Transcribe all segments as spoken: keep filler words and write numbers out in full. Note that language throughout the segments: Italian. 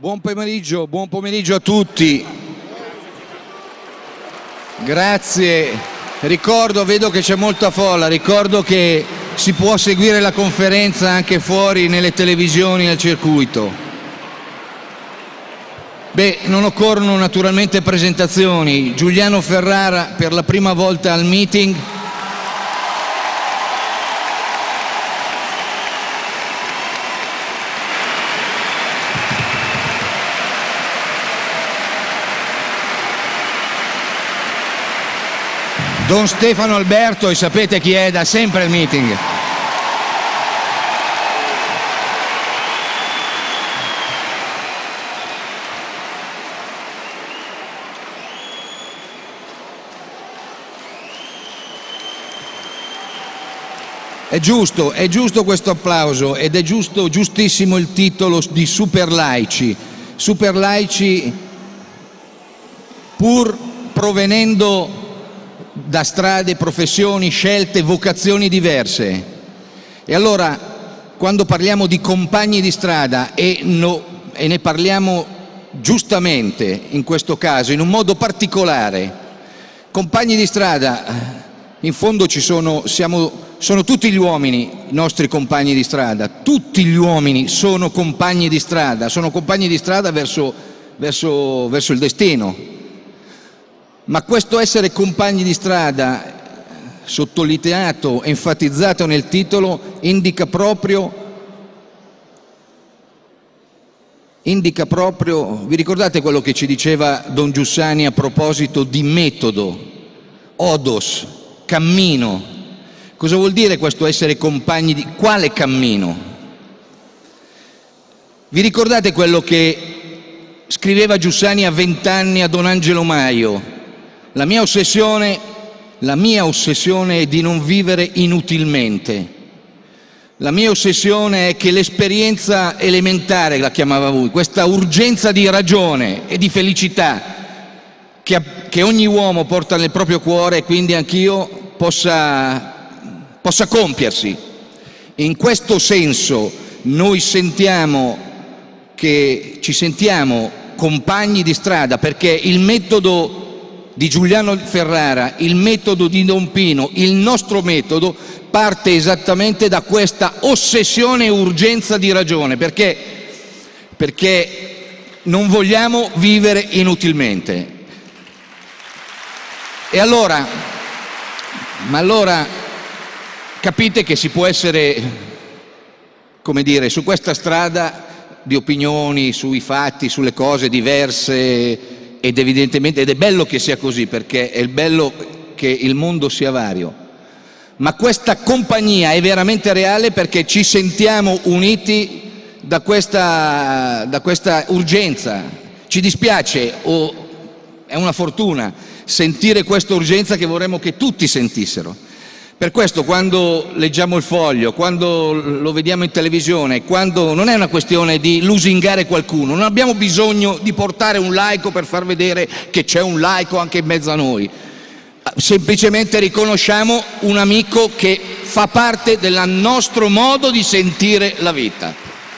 Buon pomeriggio, buon pomeriggio a tutti. Grazie. Ricordo, vedo che c'è molta folla, ricordo che si può seguire la conferenza anche fuori nelle televisioni, nel circuito. Beh, non occorrono naturalmente presentazioni. Giuliano Ferrara per la prima volta al meeting. Don Stefano Alberto, e sapete chi è da sempre al meeting. È giusto, è giusto questo applauso ed è giusto, giustissimo il titolo di Super Laici. Super Laici pur provenendo da strade, professioni, scelte, vocazioni diverse. E allora, quando parliamo di compagni di strada, e, no, e ne parliamo giustamente in questo caso, in un modo particolare, compagni di strada, in fondo ci sono, siamo, sono tutti gli uomini i nostri compagni di strada, tutti gli uomini sono compagni di strada, sono compagni di strada verso, verso, verso il destino. Ma questo essere compagni di strada, sottolineato, enfatizzato nel titolo, indica proprio, indica proprio, vi ricordate quello che ci diceva Don Giussani a proposito di metodo, odos, cammino? Cosa vuol dire questo essere compagni di... quale cammino? Vi ricordate quello che scriveva Giussani a vent'anni a Don Angelo Maio? La mia ossessione, la mia ossessione è di non vivere inutilmente. La mia ossessione è che l'esperienza elementare, la chiamava lui, questa urgenza di ragione e di felicità che, che ogni uomo porta nel proprio cuore, e quindi anch'io possa, possa compiersi. In questo senso noi sentiamo che ci sentiamo compagni di strada, perché il metodo di Giuliano Ferrara, il metodo di Don Pino, il nostro metodo parte esattamente da questa ossessione e urgenza di ragione, perché, perché non vogliamo vivere inutilmente. E allora, ma allora capite che si può essere, come dire, su questa strada di opinioni, sui fatti, sulle cose diverse. Ed evidentemente, ed è bello che sia così, perché è il bello che il mondo sia vario, ma questa compagnia è veramente reale perché ci sentiamo uniti da questa, da questa urgenza. Ci dispiace, o è una fortuna, sentire questa urgenza che vorremmo che tutti sentissero. Per questo, quando leggiamo il Foglio, quando lo vediamo in televisione, quando non è una questione di lusingare qualcuno, non abbiamo bisogno di portare un laico per far vedere che c'è un laico anche in mezzo a noi. Semplicemente riconosciamo un amico che fa parte del nostro modo di sentire la vita.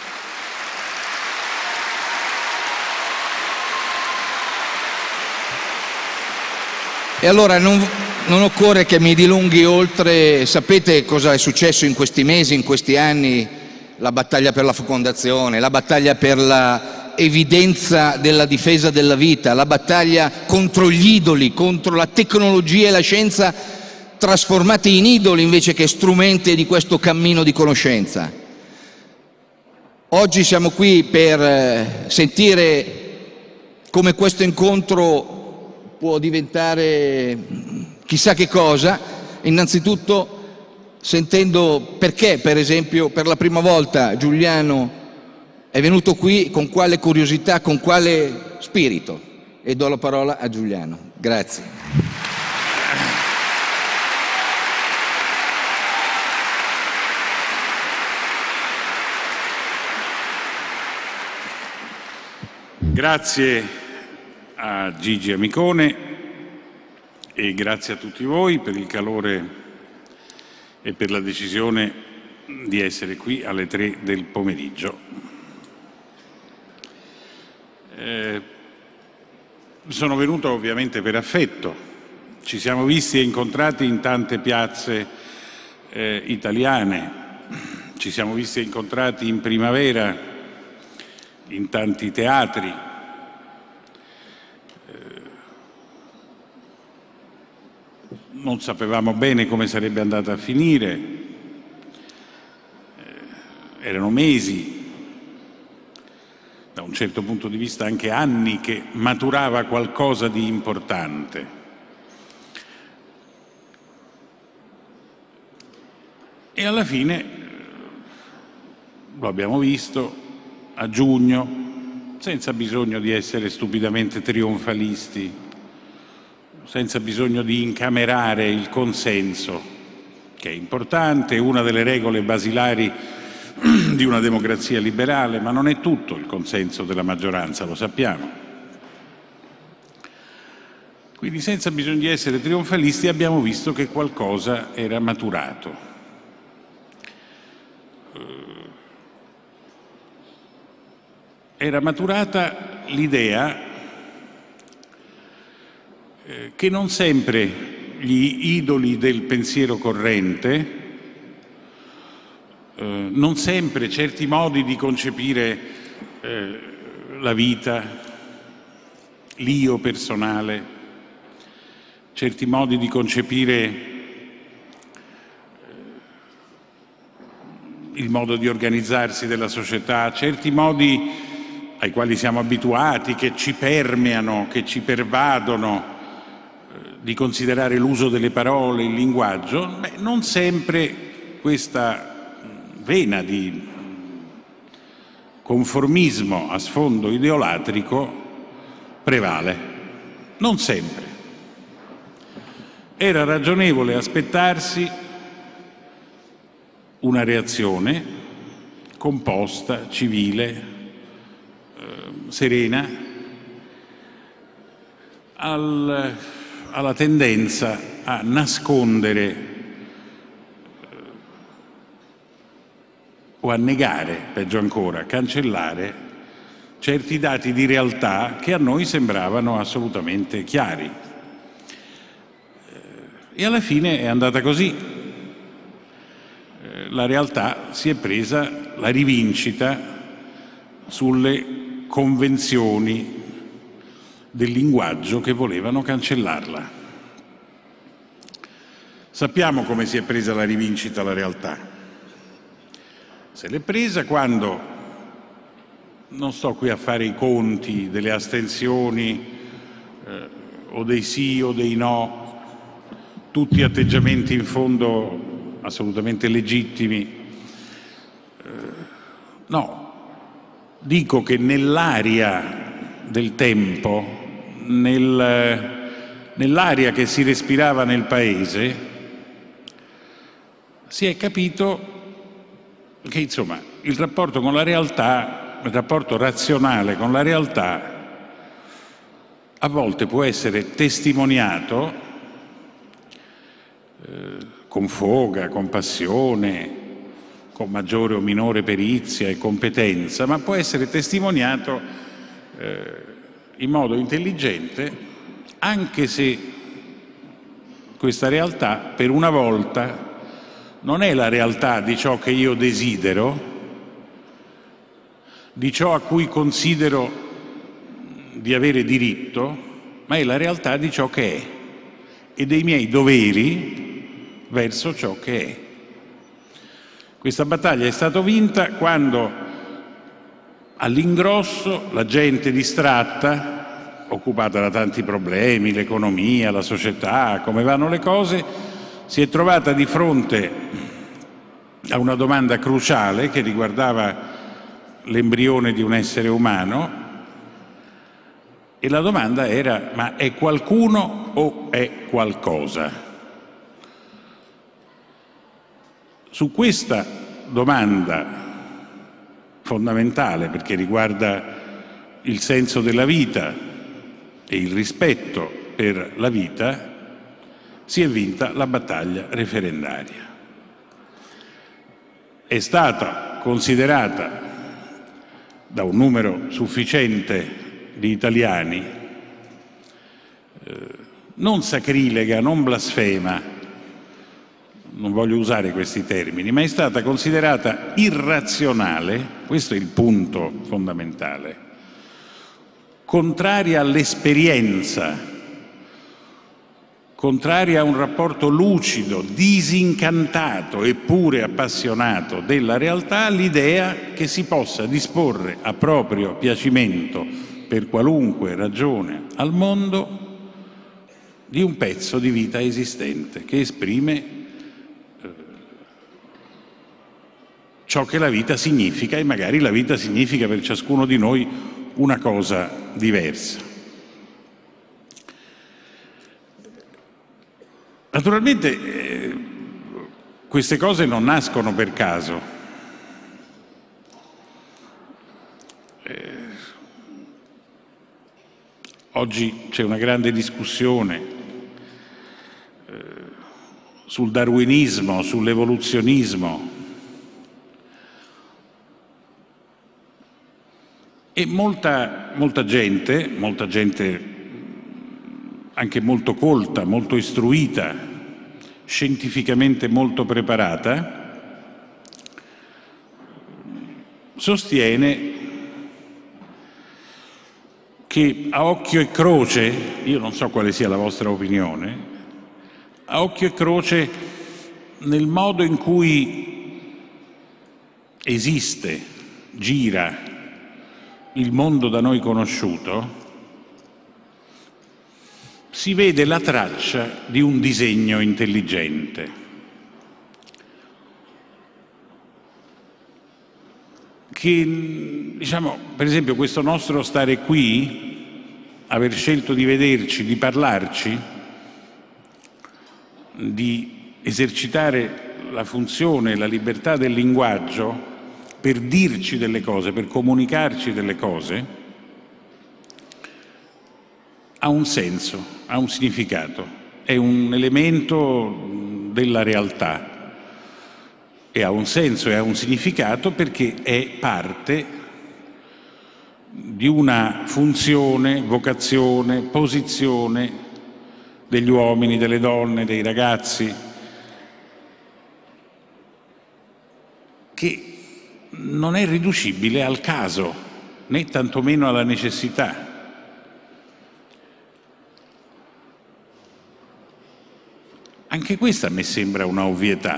E allora non... Non occorre che mi dilunghi oltre, sapete cosa è successo in questi mesi, in questi anni, la battaglia per la fecondazione, la battaglia per la evidenza della difesa della vita, la battaglia contro gli idoli, contro la tecnologia e la scienza trasformati in idoli invece che strumenti di questo cammino di conoscenza. Oggi siamo qui per sentire come questo incontro può diventare chissà che cosa, innanzitutto sentendo perché, per esempio, per la prima volta Giuliano è venuto qui, con quale curiosità, con quale spirito. E do la parola a Giuliano. Grazie. Grazie a Gigi Amicone. E grazie a tutti voi per il calore e per la decisione di essere qui alle tre del pomeriggio. Sono venuto ovviamente per affetto. Ci siamo visti e incontrati in tante piazze eh, italiane, ci siamo visti e incontrati in primavera in tanti teatri. Eh, non sapevamo bene come sarebbe andata a finire. Eh, erano mesi, da un certo punto di vista anche anni, che maturava qualcosa di importante. E alla fine lo abbiamo visto a giugno, senza bisogno di essere stupidamente trionfalisti, senza bisogno di incamerare il consenso, che è importante, è una delle regole basilari di una democrazia liberale, ma non è tutto il consenso della maggioranza, lo sappiamo. Quindi senza bisogno di essere trionfalisti abbiamo visto che qualcosa era maturato. Era maturata l'idea che non sempre gli idoli del pensiero corrente, eh, non sempre certi modi di concepire eh, la vita, l'io personale, certi modi di concepire eh, il modo di organizzarsi della società, certi modi ai quali siamo abituati, che ci permeano, che ci pervadono, eh, di considerare l'uso delle parole, il linguaggio, beh, non sempre questa vena di conformismo a sfondo ideolatrico prevale. Non sempre. Era ragionevole aspettarsi una reazione composta, civile, serena al, alla tendenza a nascondere o a negare, peggio ancora, cancellare certi dati di realtà che a noi sembravano assolutamente chiari. E alla fine è andata così. La realtà si è presa la rivincita sulle convenzioni del linguaggio che volevano cancellarla. Sappiamo come si è presa la rivincita la realtà. Se l'è presa quando, non sto qui a fare i conti delle astensioni eh, o dei sì o dei no, tutti atteggiamenti in fondo assolutamente legittimi. Eh, no, dico che nell'aria del tempo, nel, nell'aria che si respirava nel Paese, si è capito che insomma il rapporto con la realtà, il rapporto razionale con la realtà a volte può essere testimoniato eh, con foga, con passione, con maggiore o minore perizia e competenza, ma può essere testimoniato eh, in modo intelligente, anche se questa realtà per una volta non è la realtà di ciò che io desidero, di ciò a cui considero di avere diritto, ma è la realtà di ciò che è e dei miei doveri verso ciò che è. Questa battaglia è stata vinta quando all'ingrosso la gente distratta, occupata da tanti problemi, l'economia, la società, come vanno le cose, si è trovata di fronte a una domanda cruciale che riguardava l'embrione di un essere umano, e la domanda era: ma è qualcuno o è qualcosa? Su questa domanda fondamentale, perché riguarda il senso della vita e il rispetto per la vita, si è vinta la battaglia referendaria. È stata considerata da un numero sufficiente di italiani non sacrilega, non blasfema, non voglio usare questi termini, ma è stata considerata irrazionale, questo è il punto fondamentale, contraria all'esperienza, contraria a un rapporto lucido, disincantato eppure appassionato della realtà, l'idea che si possa disporre a proprio piacimento, per qualunque ragione al mondo, di un pezzo di vita esistente che esprime eh, ciò che la vita significa, e magari la vita significa per ciascuno di noi una cosa diversa. Naturalmente eh, queste cose non nascono per caso. Eh, oggi c'è una grande discussione eh, sul darwinismo, sull'evoluzionismo, e molta, molta gente, molta gente anche molto colta, molto istruita, scientificamente molto preparata, sostiene che a occhio e croce, io non so quale sia la vostra opinione, a occhio e croce nel modo in cui esiste, gira il mondo da noi conosciuto, si vede la traccia di un disegno intelligente. Che, diciamo, per esempio questo nostro stare qui, aver scelto di vederci, di parlarci, di esercitare la funzione, la libertà del linguaggio per dirci delle cose, per comunicarci delle cose, ha un senso, ha un significato, è un elemento della realtà e ha un senso e ha un significato perché è parte di una funzione, vocazione, posizione degli uomini, delle donne, dei ragazzi, che non è riducibile al caso, né tantomeno alla necessità. Anche questa a me sembra una ovvietà.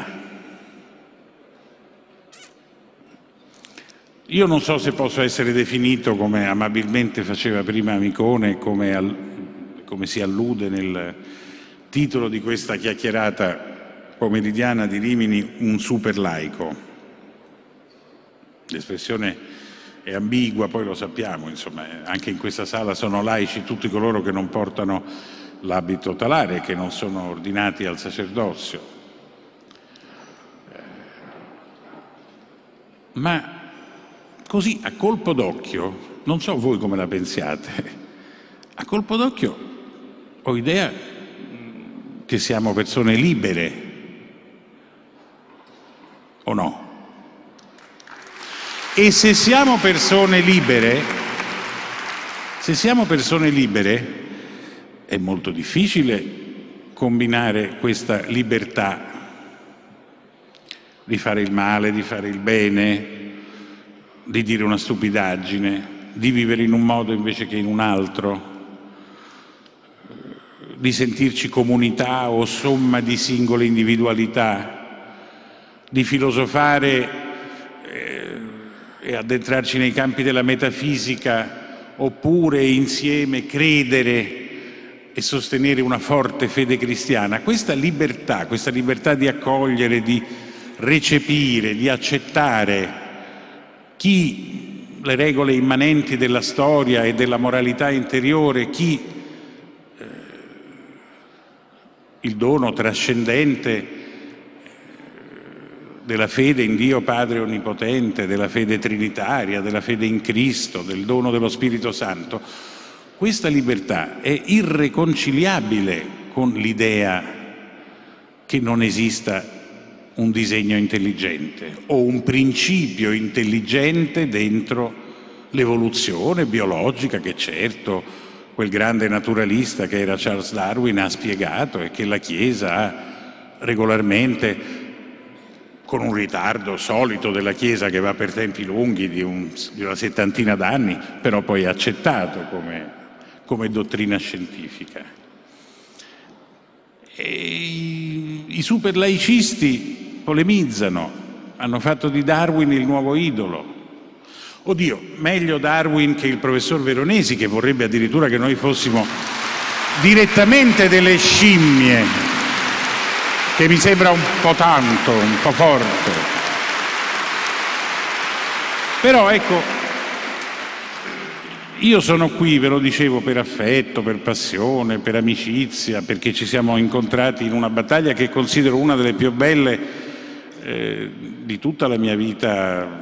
Io non so se posso essere definito, come amabilmente faceva prima Amicone, come, al, come si allude nel titolo di questa chiacchierata pomeridiana di Rimini, un super laico. L'espressione è ambigua, poi lo sappiamo, insomma, anche in questa sala sono laici tutti coloro che non portano l'abito talare, che non sono ordinati al sacerdozio. Ma così, a colpo d'occhio, non so voi come la pensiate, a colpo d'occhio ho idea che siamo persone libere, o no? E se siamo persone libere, se siamo persone libere, è molto difficile combinare questa libertà di fare il male, di fare il bene, di dire una stupidaggine, di vivere in un modo invece che in un altro, di sentirci comunità o somma di singole individualità, di filosofare eh, e addentrarci nei campi della metafisica, oppure insieme credere e sostenere una forte fede cristiana. Questa libertà, questa libertà di accogliere, di recepire, di accettare chi le regole immanenti della storia e della moralità interiore, chi eh, il dono trascendente della fede in Dio Padre Onnipotente, della fede trinitaria, della fede in Cristo, del dono dello Spirito Santo. Questa libertà è irriconciliabile con l'idea che non esista un disegno intelligente o un principio intelligente dentro l'evoluzione biologica che certo quel grande naturalista che era Charles Darwin ha spiegato e che la Chiesa ha regolarmente, con un ritardo solito della Chiesa che va per tempi lunghi di, un, di una settantina d'anni, però poi accettato come, come dottrina scientifica. E i, i superlaicisti polemizzano, hanno fatto di Darwin il nuovo idolo. Oddio, meglio Darwin che il professor Veronesi, che vorrebbe addirittura che noi fossimo direttamente delle scimmie, che mi sembra un po' tanto, un po' forte. Però ecco, io sono qui, ve lo dicevo, per affetto, per passione, per amicizia, perché ci siamo incontrati in una battaglia che considero una delle più belle eh, di tutta la mia vita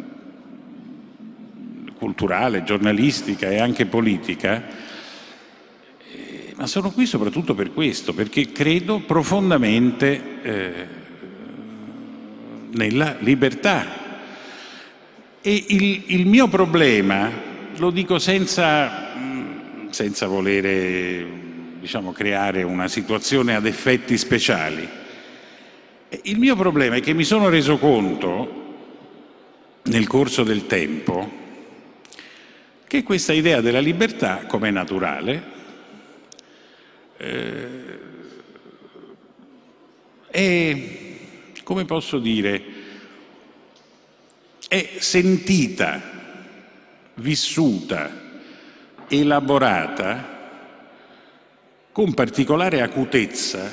culturale, giornalistica e anche politica, eh, ma sono qui soprattutto per questo, perché credo profondamente eh, nella libertà. E il, il mio problema, lo dico senza, senza volere, diciamo, creare una situazione ad effetti speciali, il mio problema è che mi sono reso conto nel corso del tempo che questa idea della libertà, come è naturale, eh, è, come posso dire, è sentita, vissuta, elaborata con particolare acutezza,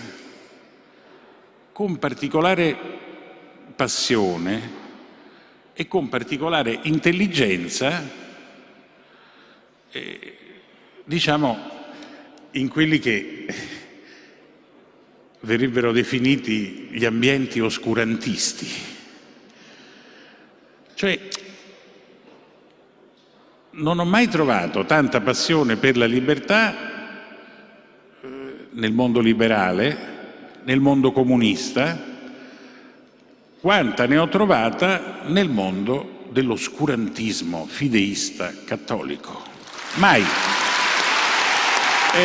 con particolare passione e con particolare intelligenza, Eh, diciamo, in quelli che verrebbero definiti gli ambienti oscurantisti. Cioè, non ho mai trovato tanta passione per la libertà eh, nel mondo liberale, nel mondo comunista, quanta ne ho trovata nel mondo dell'oscurantismo fideista cattolico. Mai. Eh,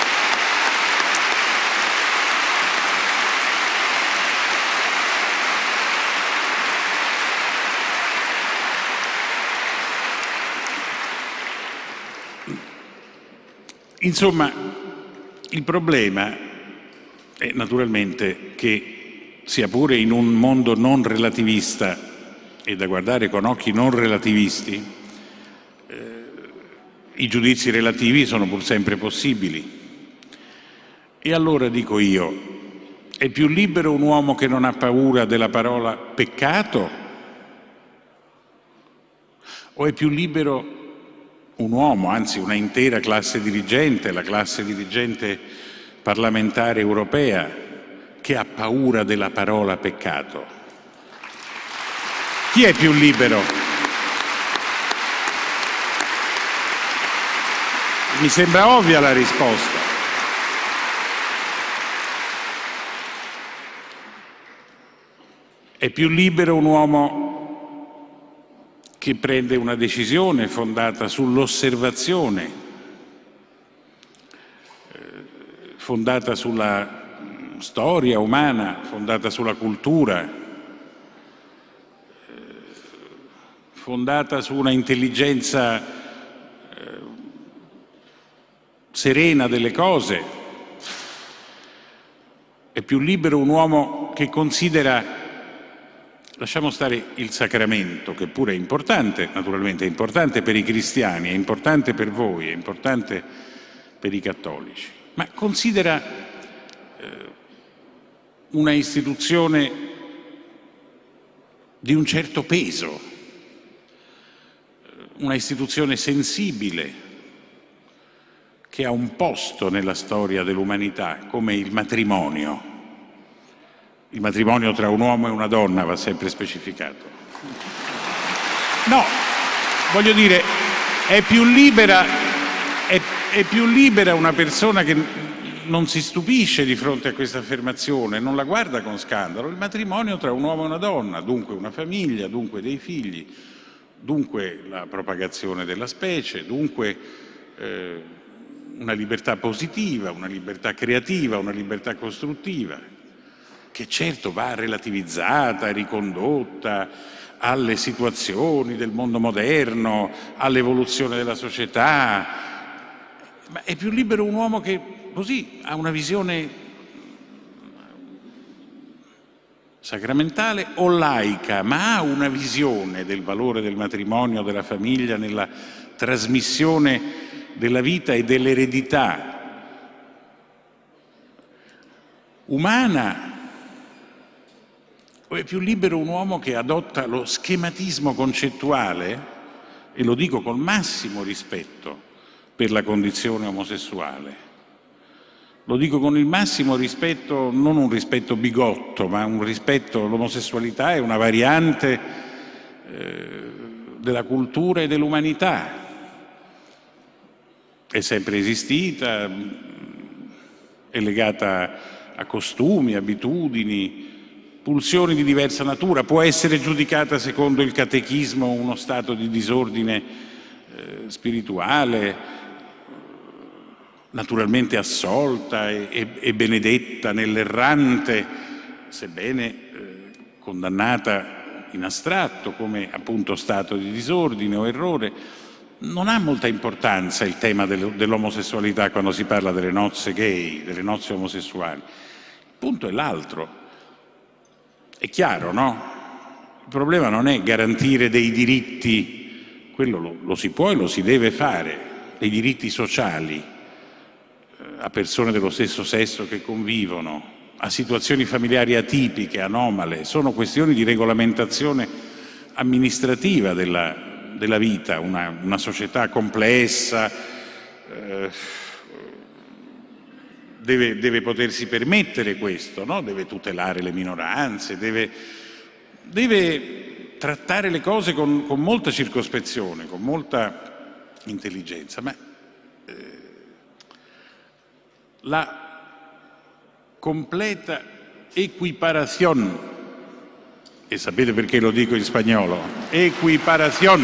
insomma, il problema è naturalmente che, sia pure in un mondo non relativista e da guardare con occhi non relativisti, i giudizi relativi sono pur sempre possibili. E allora dico io, è più libero un uomo che non ha paura della parola peccato? O è più libero un uomo, anzi una intera classe dirigente, la classe dirigente parlamentare europea, che ha paura della parola peccato? Chi è più libero? Mi sembra ovvia la risposta. È più libero un uomo che prende una decisione fondata sull'osservazione, fondata sulla storia umana, fondata sulla cultura, fondata su una intelligenza serena delle cose. È più libero un uomo che considera, lasciamo stare il sacramento, che pure è importante, naturalmente è importante per i cristiani, è importante per voi, è importante per i cattolici, ma considera eh, una istituzione di un certo peso, una istituzione sensibile, che ha un posto nella storia dell'umanità, come il matrimonio. Il matrimonio tra un uomo e una donna va sempre specificato. No, voglio dire, è più libera, è, è più libera una persona che non si stupisce di fronte a questa affermazione, non la guarda con scandalo. Il matrimonio tra un uomo e una donna, dunque una famiglia, dunque dei figli, dunque la propagazione della specie, dunque... Eh, una libertà positiva, una libertà creativa, una libertà costruttiva, che certo va relativizzata, ricondotta alle situazioni del mondo moderno, all'evoluzione della società. Ma è più libero un uomo che così ha una visione sacramentale o laica, ma ha una visione del valore del matrimonio, della famiglia, nella trasmissione della vita e dell'eredità umana, o è più libero un uomo che adotta lo schematismo concettuale, e lo dico col massimo rispetto per la condizione omosessuale, lo dico con il massimo rispetto, non un rispetto bigotto, ma un rispetto, l'omosessualità è una variante eh, della cultura e dell'umanità, è sempre esistita, è legata a costumi, abitudini, pulsioni di diversa natura, può essere giudicata secondo il catechismo uno stato di disordine eh, spirituale, naturalmente assolta e, e, e benedetta nell'errante, sebbene eh, condannata in astratto come appunto stato di disordine o errore. Non ha molta importanza il tema del, dell'omosessualità quando si parla delle nozze gay, delle nozze omosessuali. Il punto è l'altro. È chiaro, no? Il problema non è garantire dei diritti, quello lo, lo si può e lo si deve fare, dei diritti sociali a persone dello stesso sesso che convivono, a situazioni familiari atipiche, anomale, sono questioni di regolamentazione amministrativa della, della vita, una, una società complessa, eh, deve, deve potersi permettere questo, no? Deve tutelare le minoranze, deve, deve trattare le cose con, con molta circospezione, con molta intelligenza, ma la completa equiparación, e sapete perché lo dico in spagnolo, equiparación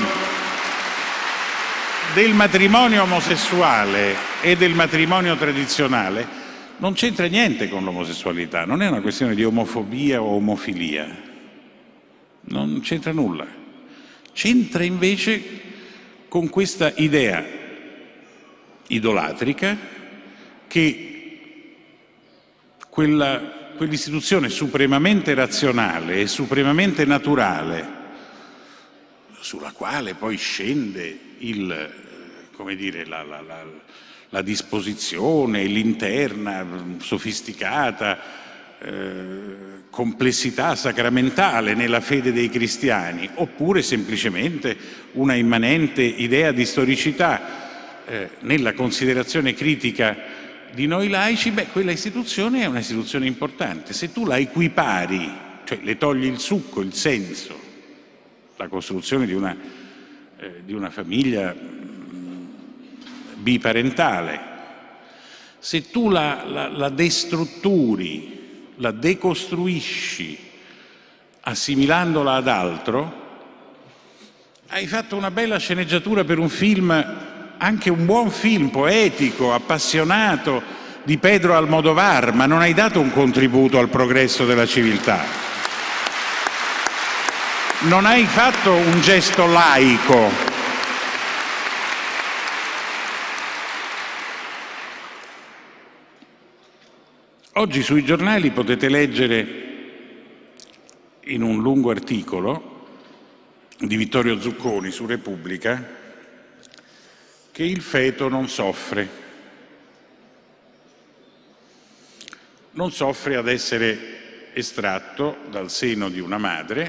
del matrimonio omosessuale e del matrimonio tradizionale non c'entra niente con l'omosessualità, non è una questione di omofobia o omofilia, non c'entra nulla, c'entra invece con questa idea idolatrica che quella, quell'istituzione supremamente razionale e supremamente naturale, sulla quale poi scende il, come dire, la, la, la, la disposizione, l'interna, sofisticata eh, complessità sacramentale nella fede dei cristiani, oppure semplicemente una immanente idea di storicità eh, nella considerazione critica di noi laici, beh, quella istituzione è un'istituzione importante. Se tu la equipari, cioè le togli il succo, il senso, la costruzione di una, eh, di una famiglia mh, biparentale, se tu la, la, la destrutturi, la decostruisci, assimilandola ad altro, hai fatto una bella sceneggiatura per un film, anche un buon film poetico, appassionato di Pedro Almodovar, ma non hai dato un contributo al progresso della civiltà. Non hai fatto un gesto laico. Oggi sui giornali potete leggere in un lungo articolo di Vittorio Zucconi su Repubblica che il feto non soffre, non soffre ad essere estratto dal seno di una madre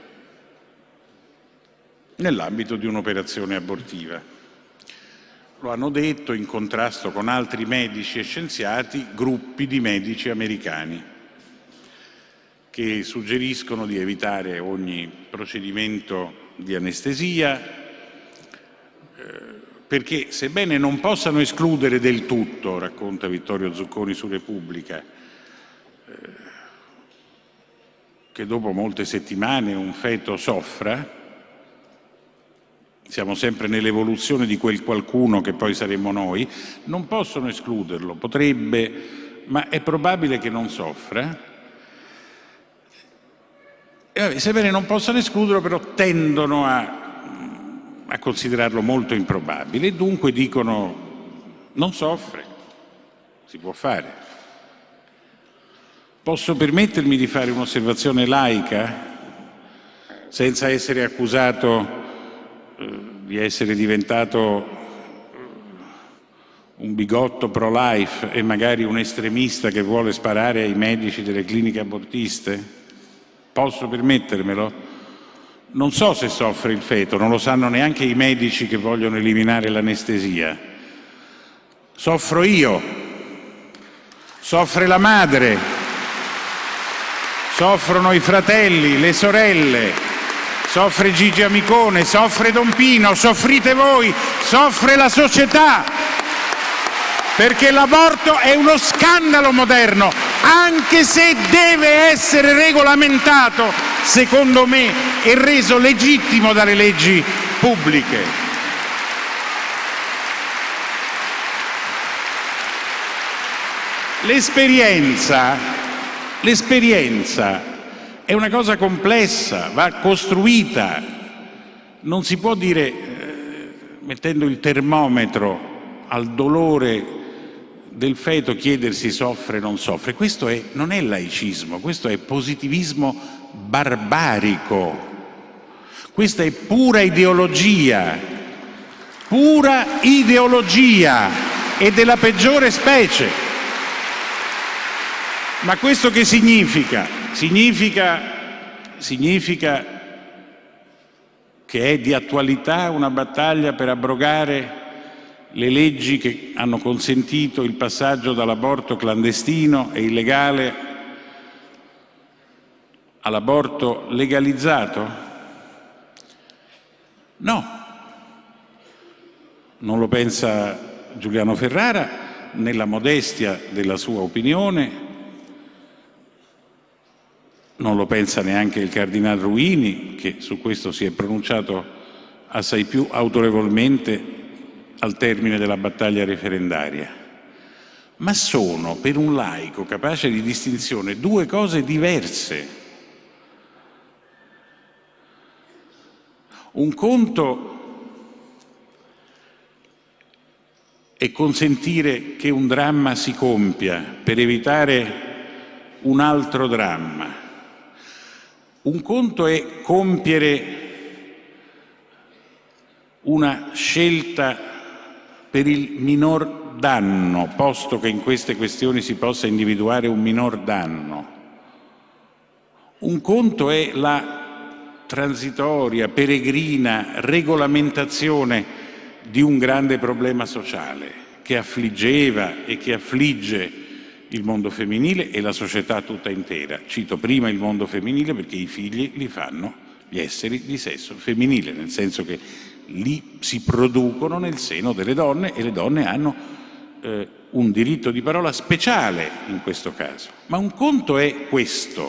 nell'ambito di un'operazione abortiva. Lo hanno detto in contrasto con altri medici e scienziati, gruppi di medici americani che suggeriscono di evitare ogni procedimento di anestesia, perché sebbene non possano escludere del tutto, racconta Vittorio Zucconi su Repubblica, eh, che dopo molte settimane un feto soffra, siamo sempre nell'evoluzione di quel qualcuno che poi saremo noi, non possono escluderlo, potrebbe, ma è probabile che non soffra. E vabbè, sebbene non possano escluderlo, però tendono a, a considerarlo molto improbabile e dunque dicono non soffre, si può fare. Posso permettermi di fare un'osservazione laica senza essere accusato eh, di essere diventato un bigotto pro-life e magari un estremista che vuole sparare ai medici delle cliniche abortiste? Posso permettermelo? Non so se soffre il feto, non lo sanno neanche i medici che vogliono eliminare l'anestesia. Soffro io, soffre la madre, soffrono i fratelli, le sorelle, soffre Gigi Amicone, soffre Don Pino, soffrite voi, soffre la società, perché l'aborto è uno scandalo moderno, anche se deve essere regolamentato, secondo me, e reso legittimo dalle leggi pubbliche. L'esperienza, l'esperienza è una cosa complessa, va costruita, non si può dire, eh, mettendo il termometro al dolore del feto, chiedersi soffre o non soffre. Questo è, non è laicismo, questo è positivismo barbarico, questa è pura ideologia, pura ideologia e della peggiore specie. Ma questo che significa? Significa, significa che è di attualità una battaglia per abrogare le leggi che hanno consentito il passaggio dall'aborto clandestino e illegale all'aborto legalizzato? No, non lo pensa Giuliano Ferrara, nella modestia della sua opinione, non lo pensa neanche il Cardinal Ruini, che su questo si è pronunciato assai più autorevolmente al termine della battaglia referendaria. Ma sono, per un laico capace di distinzione, due cose diverse. Un conto è consentire che un dramma si compia per evitare un altro dramma. Un conto è compiere una scelta per il minor danno, posto che in queste questioni si possa individuare un minor danno. Un conto è la transitoria, peregrina regolamentazione di un grande problema sociale che affliggeva e che affligge il mondo femminile e la società tutta intera. Cito prima il mondo femminile perché i figli li fanno gli esseri di sesso femminile, nel senso che li si producono nel seno delle donne e le donne hanno eh, un diritto di parola speciale in questo caso. Ma un conto è questo,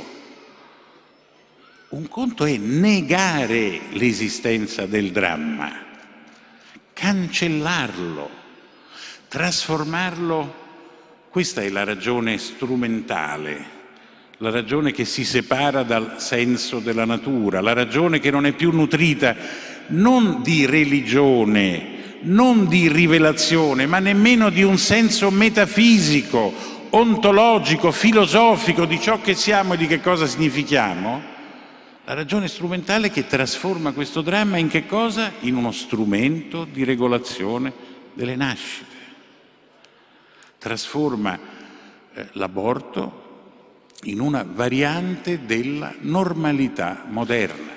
un conto è negare l'esistenza del dramma, cancellarlo, trasformarlo. Questa è la ragione strumentale, la ragione che si separa dal senso della natura, la ragione che non è più nutrita non di religione, non di rivelazione, ma nemmeno di un senso metafisico, ontologico, filosofico di ciò che siamo e di che cosa significhiamo. La ragione strumentale che trasforma questo dramma in che cosa? In uno strumento di regolazione delle nascite. Trasforma eh, l'aborto in una variante della normalità moderna.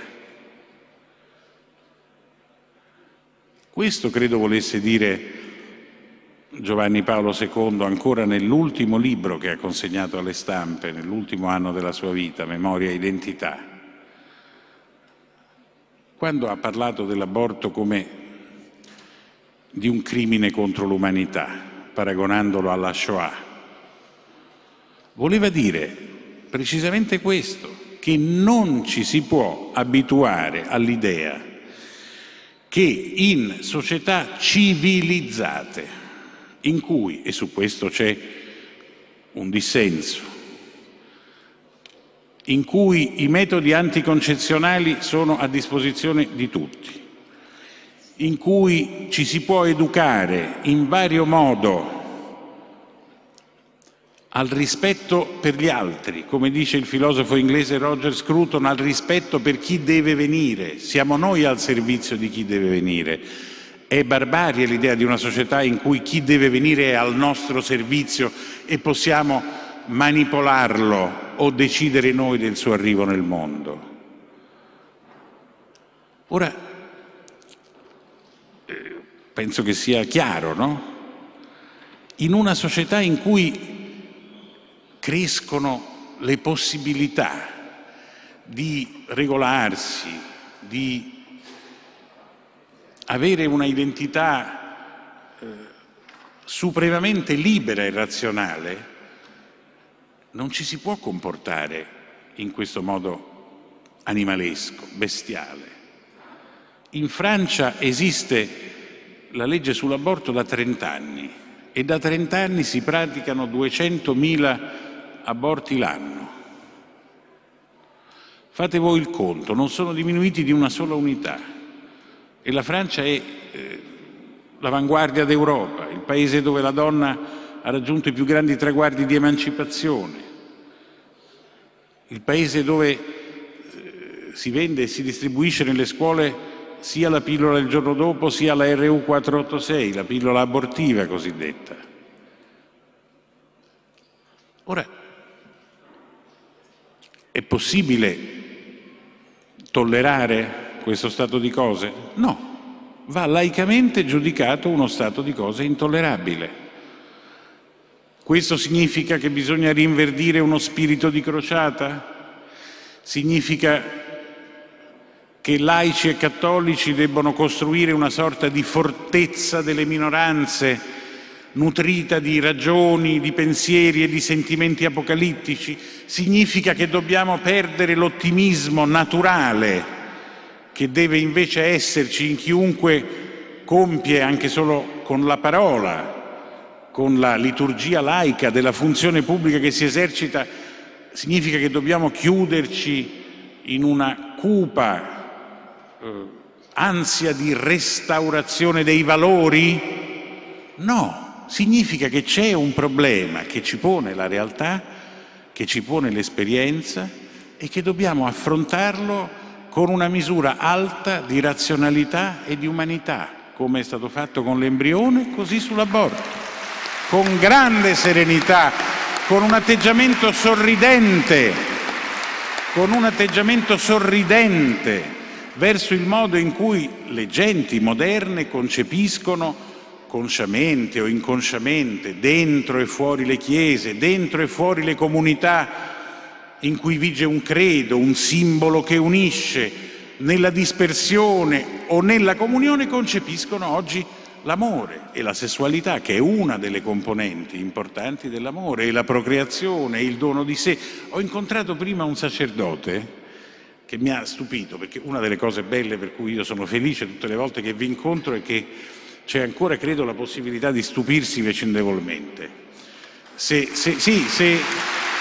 Questo credo volesse dire Giovanni Paolo secondo ancora nell'ultimo libro che ha consegnato alle stampe, nell'ultimo anno della sua vita, Memoria e Identità, quando ha parlato dell'aborto come di un crimine contro l'umanità, paragonandolo alla Shoah. Voleva dire precisamente questo, che non ci si può abituare all'idea che in società civilizzate, in cui, e su questo c'è un dissenso, in cui i metodi anticoncezionali sono a disposizione di tutti, in cui ci si può educare in vario modo al rispetto per gli altri, come dice il filosofo inglese Roger Scruton, al rispetto per chi deve venire. Siamo noi al servizio di chi deve venire. È barbarie l'idea di una società in cui chi deve venire è al nostro servizio e possiamo manipolarlo o decidere noi del suo arrivo nel mondo. Ora, eh, penso che sia chiaro, no? In una società in cui crescono le possibilità di regolarsi, di avere una identità eh, supremamente libera e razionale, non ci si può comportare in questo modo animalesco, bestiale. In Francia esiste la legge sull'aborto da trent'anni e da trent'anni si praticano duecentomila aborti l'anno. Fate voi il conto, non sono diminuiti di una sola unità. E la Francia è eh, l'avanguardia d'Europa, il paese dove la donna ha raggiunto i più grandi traguardi di emancipazione, il paese dove eh, si vende e si distribuisce nelle scuole sia la pillola il giorno dopo, sia la R U quattrocentottantasei, la pillola abortiva cosiddetta. Ora, è possibile tollerare questo stato di cose? No, va laicamente giudicato uno stato di cose intollerabile. Questo significa che bisogna rinverdire uno spirito di crociata? Significa che laici e cattolici debbono costruire una sorta di fortezza delle minoranze nutrita di ragioni, di pensieri e di sentimenti apocalittici? Significa che dobbiamo perdere l'ottimismo naturale che deve invece esserci in chiunque compie, anche solo con la parola, con la liturgia laica della funzione pubblica che si esercita? Significa che dobbiamo chiuderci in una cupa eh, ansia di restaurazione dei valori? No. Significa che c'è un problema che ci pone la realtà, che ci pone l'esperienza e che dobbiamo affrontarlo con una misura alta di razionalità e di umanità, come è stato fatto con l'embrione, così sull'aborto, con grande serenità, con un atteggiamento sorridente, con un atteggiamento sorridente verso il modo in cui le genti moderne concepiscono consciamente o inconsciamente, dentro e fuori le chiese, dentro e fuori le comunità in cui vige un credo, un simbolo che unisce, nella dispersione o nella comunione concepiscono oggi l'amore e la sessualità, che è una delle componenti importanti dell'amore, e la procreazione, il dono di sé. Ho incontrato prima un sacerdote che mi ha stupito, perché una delle cose belle per cui io sono felice tutte le volte che vi incontro è che c'è ancora, credo, la possibilità di stupirsi vicendevolmente. Se, se, sì, se, eh,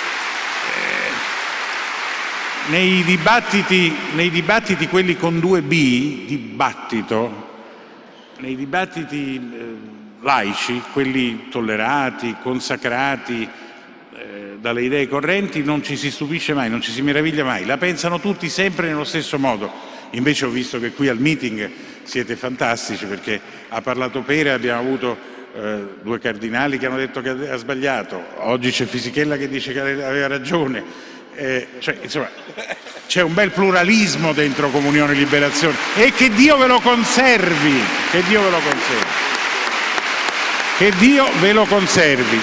nei, dibattiti, nei dibattiti, quelli con due B, dibattito, nei dibattiti eh, laici, quelli tollerati, consacrati eh, dalle idee correnti, non ci si stupisce mai, non ci si meraviglia mai, la pensano tutti sempre nello stesso modo. Invece ho visto che qui al meeting siete fantastici, perché ha parlato Pera, abbiamo avuto eh, due cardinali che hanno detto che ha sbagliato, oggi c'è Fisichella che dice che aveva ragione, eh, cioè, insomma, c'è un bel pluralismo dentro Comunione e Liberazione, e che Dio ve lo conservi, che Dio ve lo conservi, che Dio ve lo conservi.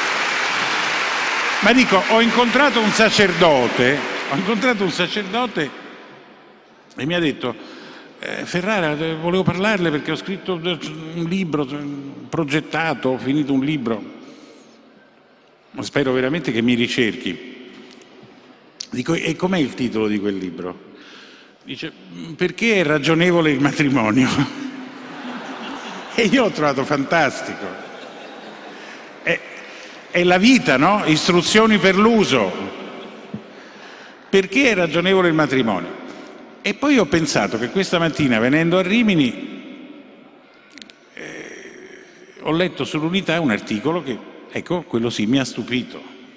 Ma dico, ho incontrato un sacerdote, ho incontrato un sacerdote e mi ha detto: eh, Ferrara, volevo parlarle perché ho scritto un libro, progettato, ho finito un libro, ma spero veramente che mi ricerchi. Dico, e com'è il titolo di quel libro? dice: perché è ragionevole il matrimonio? E io l'ho trovato fantastico. È, è la vita, no? Istruzioni per l'uso. Perché è ragionevole il matrimonio? E poi ho pensato che questa mattina, venendo a Rimini, eh, ho letto sull'Unità un articolo che, ecco, quello sì, mi ha stupito.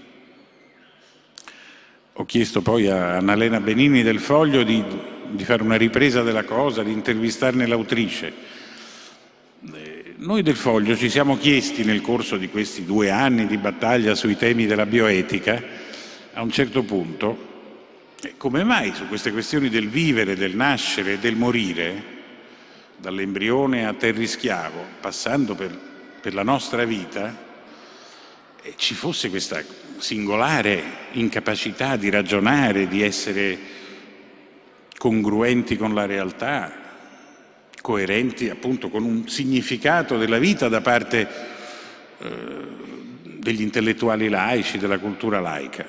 Ho chiesto poi a Annalena Benini del Foglio di, di fare una ripresa della cosa, di intervistarne l'autrice. Eh, noi del Foglio ci siamo chiesti nel corso di questi due anni di battaglia sui temi della bioetica, a un certo punto, come mai su queste questioni del vivere, del nascere e del morire, dall'embrione a terrischiavo, passando per, per la nostra vita, eh, ci fosse questa singolare incapacità di ragionare, di essere congruenti con la realtà, coerenti appunto con un significato della vita da parte eh, degli intellettuali laici, della cultura laica.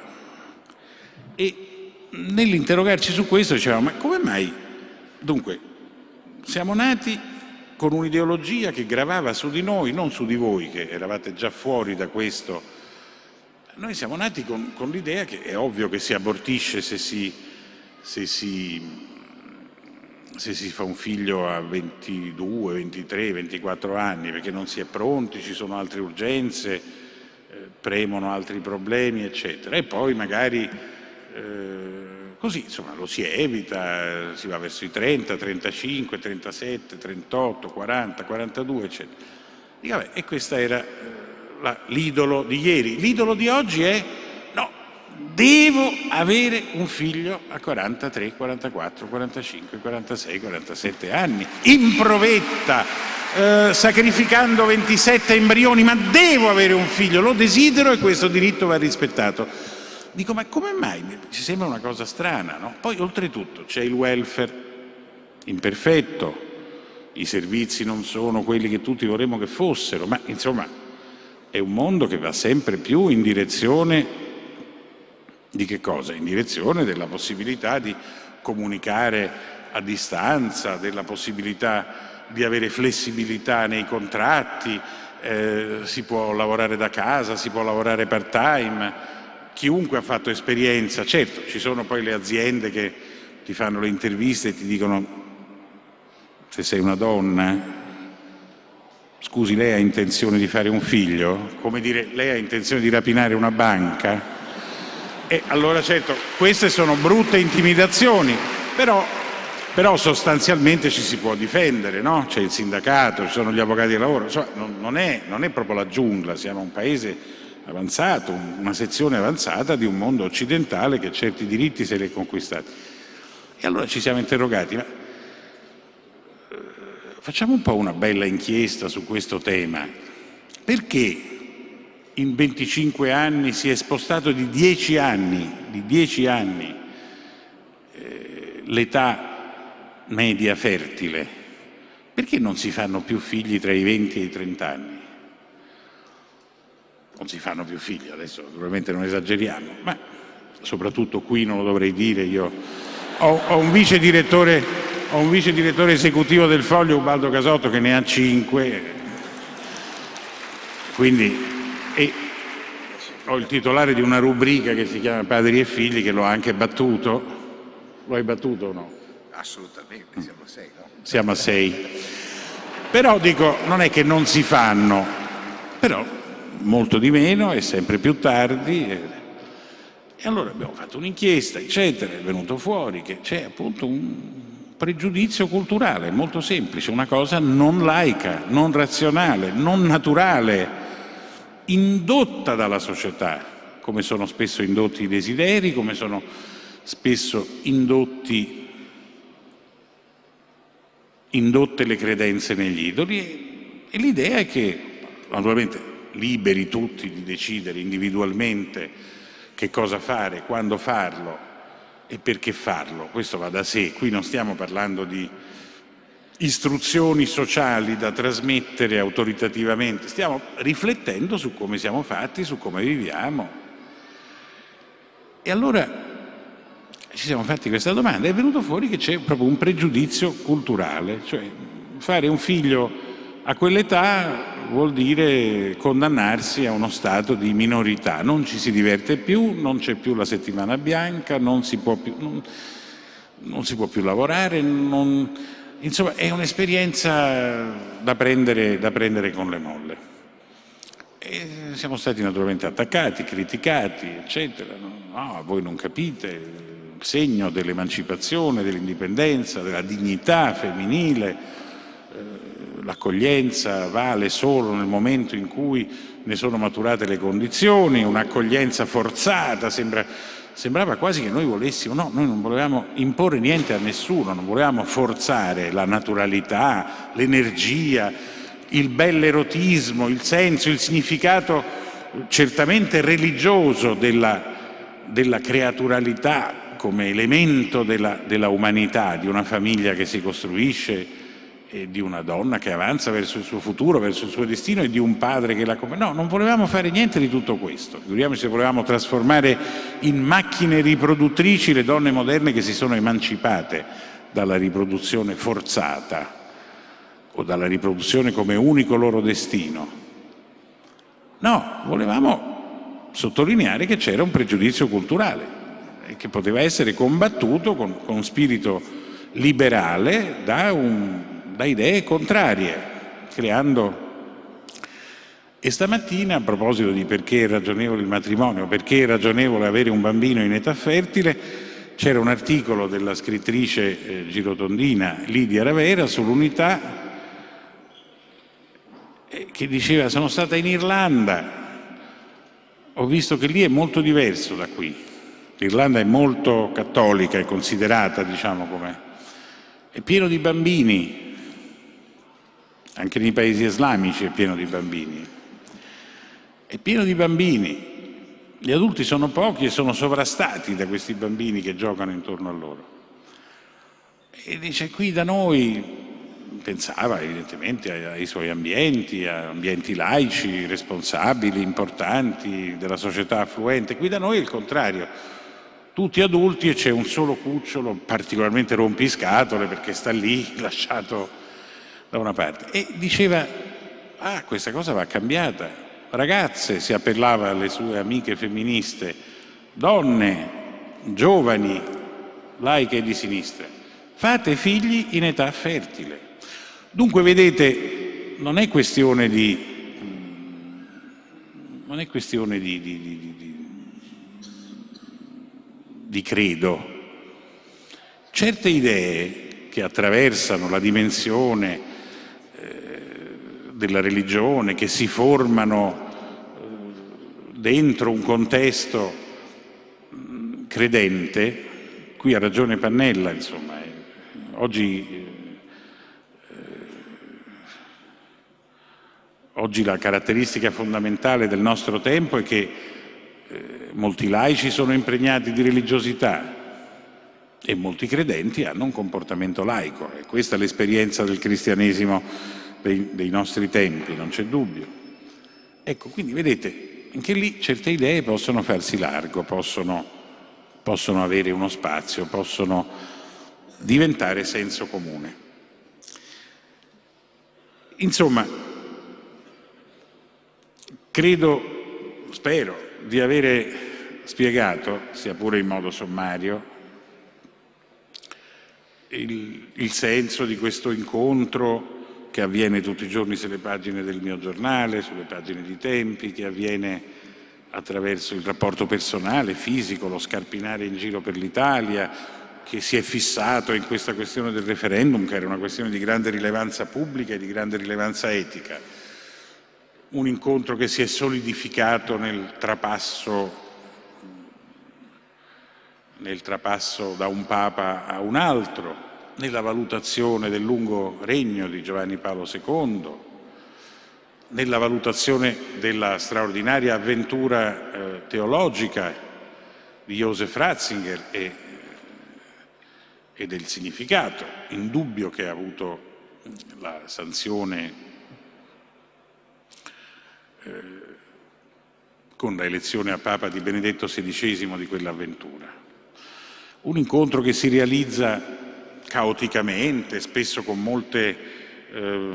E nell'interrogarci su questo dicevamo: ma come mai? Dunque, siamo nati con un'ideologia che gravava su di noi, non su di voi che eravate già fuori da questo. Noi siamo nati con, con l'idea che è ovvio che si abortisce se si, se, si, se si fa un figlio a ventidue, ventitré, ventiquattro anni, perché non si è pronti, ci sono altre urgenze, eh, premono altri problemi, eccetera. E poi magari Eh, così insomma lo si evita, si va verso i trenta, trentacinque, trentasette, trentotto, quaranta, quarantadue, eccetera. E, vabbè, e questa era eh, l'idolo di ieri. L'idolo di oggi è: no, devo avere un figlio a quarantatré, quarantaquattro, quarantacinque, quarantasei, quarantasette anni, in provetta, eh, sacrificando ventisette embrioni, ma devo avere un figlio, lo desidero e questo diritto va rispettato. Dico: ma come mai? Ci sembra una cosa strana, no? Poi oltretutto c'è il welfare imperfetto, i servizi non sono quelli che tutti vorremmo che fossero, ma insomma è un mondo che va sempre più in direzione di che cosa? In direzione della possibilità di comunicare a distanza, della possibilità di avere flessibilità nei contratti, eh, si può lavorare da casa, si può lavorare part-time. Chiunque ha fatto esperienza, certo, ci sono poi le aziende che ti fanno le interviste e ti dicono: se sei una donna, scusi, lei ha intenzione di fare un figlio? Come dire, lei ha intenzione di rapinare una banca? E allora certo, queste sono brutte intimidazioni, però, però sostanzialmente ci si può difendere, no? C'è il sindacato, ci sono gli avvocati del lavoro, insomma, non, non, è, non è proprio la giungla, siamo un paese avanzato, una sezione avanzata di un mondo occidentale che certi diritti se li è conquistati. E allora ci siamo interrogati: ma facciamo un po' una bella inchiesta su questo tema. Perché in venticinque anni si è spostato di dieci anni, di dieci anni eh, l'età media fertile? Perché non si fanno più figli tra i venti e i trenta anni? Non si fanno più figli, adesso naturalmente non esageriamo, ma soprattutto qui non lo dovrei dire, io ho, ho un vice direttore, ho un vice direttore esecutivo del Foglio, Ubaldo Casotto, che ne ha cinque, quindi e ho il titolare di una rubrica che si chiama Padri e Figli, che l'ho anche battuto. Lo hai battuto o no? Assolutamente, siamo a sei, no? Siamo a sei. Però dico, non è che non si fanno, però molto di meno e sempre più tardi. E, e allora abbiamo fatto un'inchiesta, eccetera, è venuto fuori che c'è appunto un pregiudizio culturale molto semplice, una cosa non laica, non razionale, non naturale, indotta dalla società, come sono spesso indotti i desideri, come sono spesso indotti, indotte le credenze negli idoli. E, e l'idea è che, naturalmente, liberi tutti di decidere individualmente che cosa fare, quando farlo e perché farlo. Questo va da sé, qui non stiamo parlando di istruzioni sociali da trasmettere autoritativamente, stiamo riflettendo su come siamo fatti, su come viviamo. E allora ci siamo fatti questa domanda, è venuto fuori che c'è proprio un pregiudizio culturale, cioè fare un figlio a quell'età vuol dire condannarsi a uno stato di minorità, non ci si diverte più, non c'è più la settimana bianca, non si può più, non, non si può più lavorare, non, insomma è un'esperienza da prendere, da prendere con le molle. E siamo stati naturalmente attaccati, criticati, eccetera. No, voi non capite il segno dell'emancipazione, dell'indipendenza, della dignità femminile. Eh, l'accoglienza vale solo nel momento in cui ne sono maturate le condizioni, un'accoglienza forzata, sembra, sembrava quasi che noi volessimo, no, noi non volevamo imporre niente a nessuno, non volevamo forzare la naturalità, l'energia, il bell'erotismo, il senso, il significato certamente religioso della, della creaturalità come elemento della, della umanità, di una famiglia che si costruisce e di una donna che avanza verso il suo futuro, verso il suo destino e di un padre che la... No, non volevamo fare niente di tutto questo. Figuriamoci se volevamo trasformare in macchine riproduttrici le donne moderne che si sono emancipate dalla riproduzione forzata o dalla riproduzione come unico loro destino. No, volevamo sottolineare che c'era un pregiudizio culturale e che poteva essere combattuto con, con spirito liberale da, un, da idee contrarie, creando... E stamattina, a proposito di perché è ragionevole il matrimonio, perché è ragionevole avere un bambino in età fertile, c'era un articolo della scrittrice eh, girotondina Lidia Ravera sull'unità che diceva: sono stata in Irlanda, ho visto che lì è molto diverso da qui. L'Irlanda è molto cattolica, è considerata, diciamo, come... è pieno di bambini, anche nei paesi islamici è pieno di bambini, è pieno di bambini, gli adulti sono pochi e sono sovrastati da questi bambini che giocano intorno a loro. E dice: qui da noi... pensava evidentemente ai suoi ambienti, a ambienti laici, responsabili, importanti, della società affluente. Qui da noi è il contrario, tutti adulti e c'è un solo cucciolo particolarmente rompiscatole perché sta lì lasciato da una parte. E diceva: ah, questa cosa va cambiata. Ragazze, si appellava alle sue amiche femministe, donne, giovani, laiche e di sinistra, fate figli in età fertile. Dunque, vedete, non è questione di, non è questione di, di, di, di, di credo. Certe idee che attraversano la dimensione eh, della religione, che si formano eh, dentro un contesto mh, credente, qui ha ragione Pannella, insomma, eh, oggi... Oggi la caratteristica fondamentale del nostro tempo è che eh, molti laici sono impregnati di religiosità e molti credenti hanno un comportamento laico, e questa è l'esperienza del cristianesimo dei, dei nostri tempi, non c'è dubbio. Ecco, quindi vedete, anche lì certe idee possono farsi largo, possono, possono avere uno spazio, possono diventare senso comune. Insomma, credo, spero, di avere spiegato, sia pure in modo sommario, il, il senso di questo incontro che avviene tutti i giorni sulle pagine del mio giornale, sulle pagine di Tempi, che avviene attraverso il rapporto personale, fisico, lo scarpinare in giro per l'Italia, che si è fissato in questa questione del referendum, che era una questione di grande rilevanza pubblica e di grande rilevanza etica. Un incontro che si è solidificato nel trapasso, nel trapasso da un Papa a un altro, nella valutazione del lungo regno di Giovanni Paolo secondo, nella valutazione della straordinaria avventura eh, teologica di Joseph Ratzinger e, e del significato indubbio che ha avuto la sanzione con la elezione a Papa di Benedetto sedicesimo di quell'avventura. un incontro che si realizza caoticamente, spesso con molte, eh,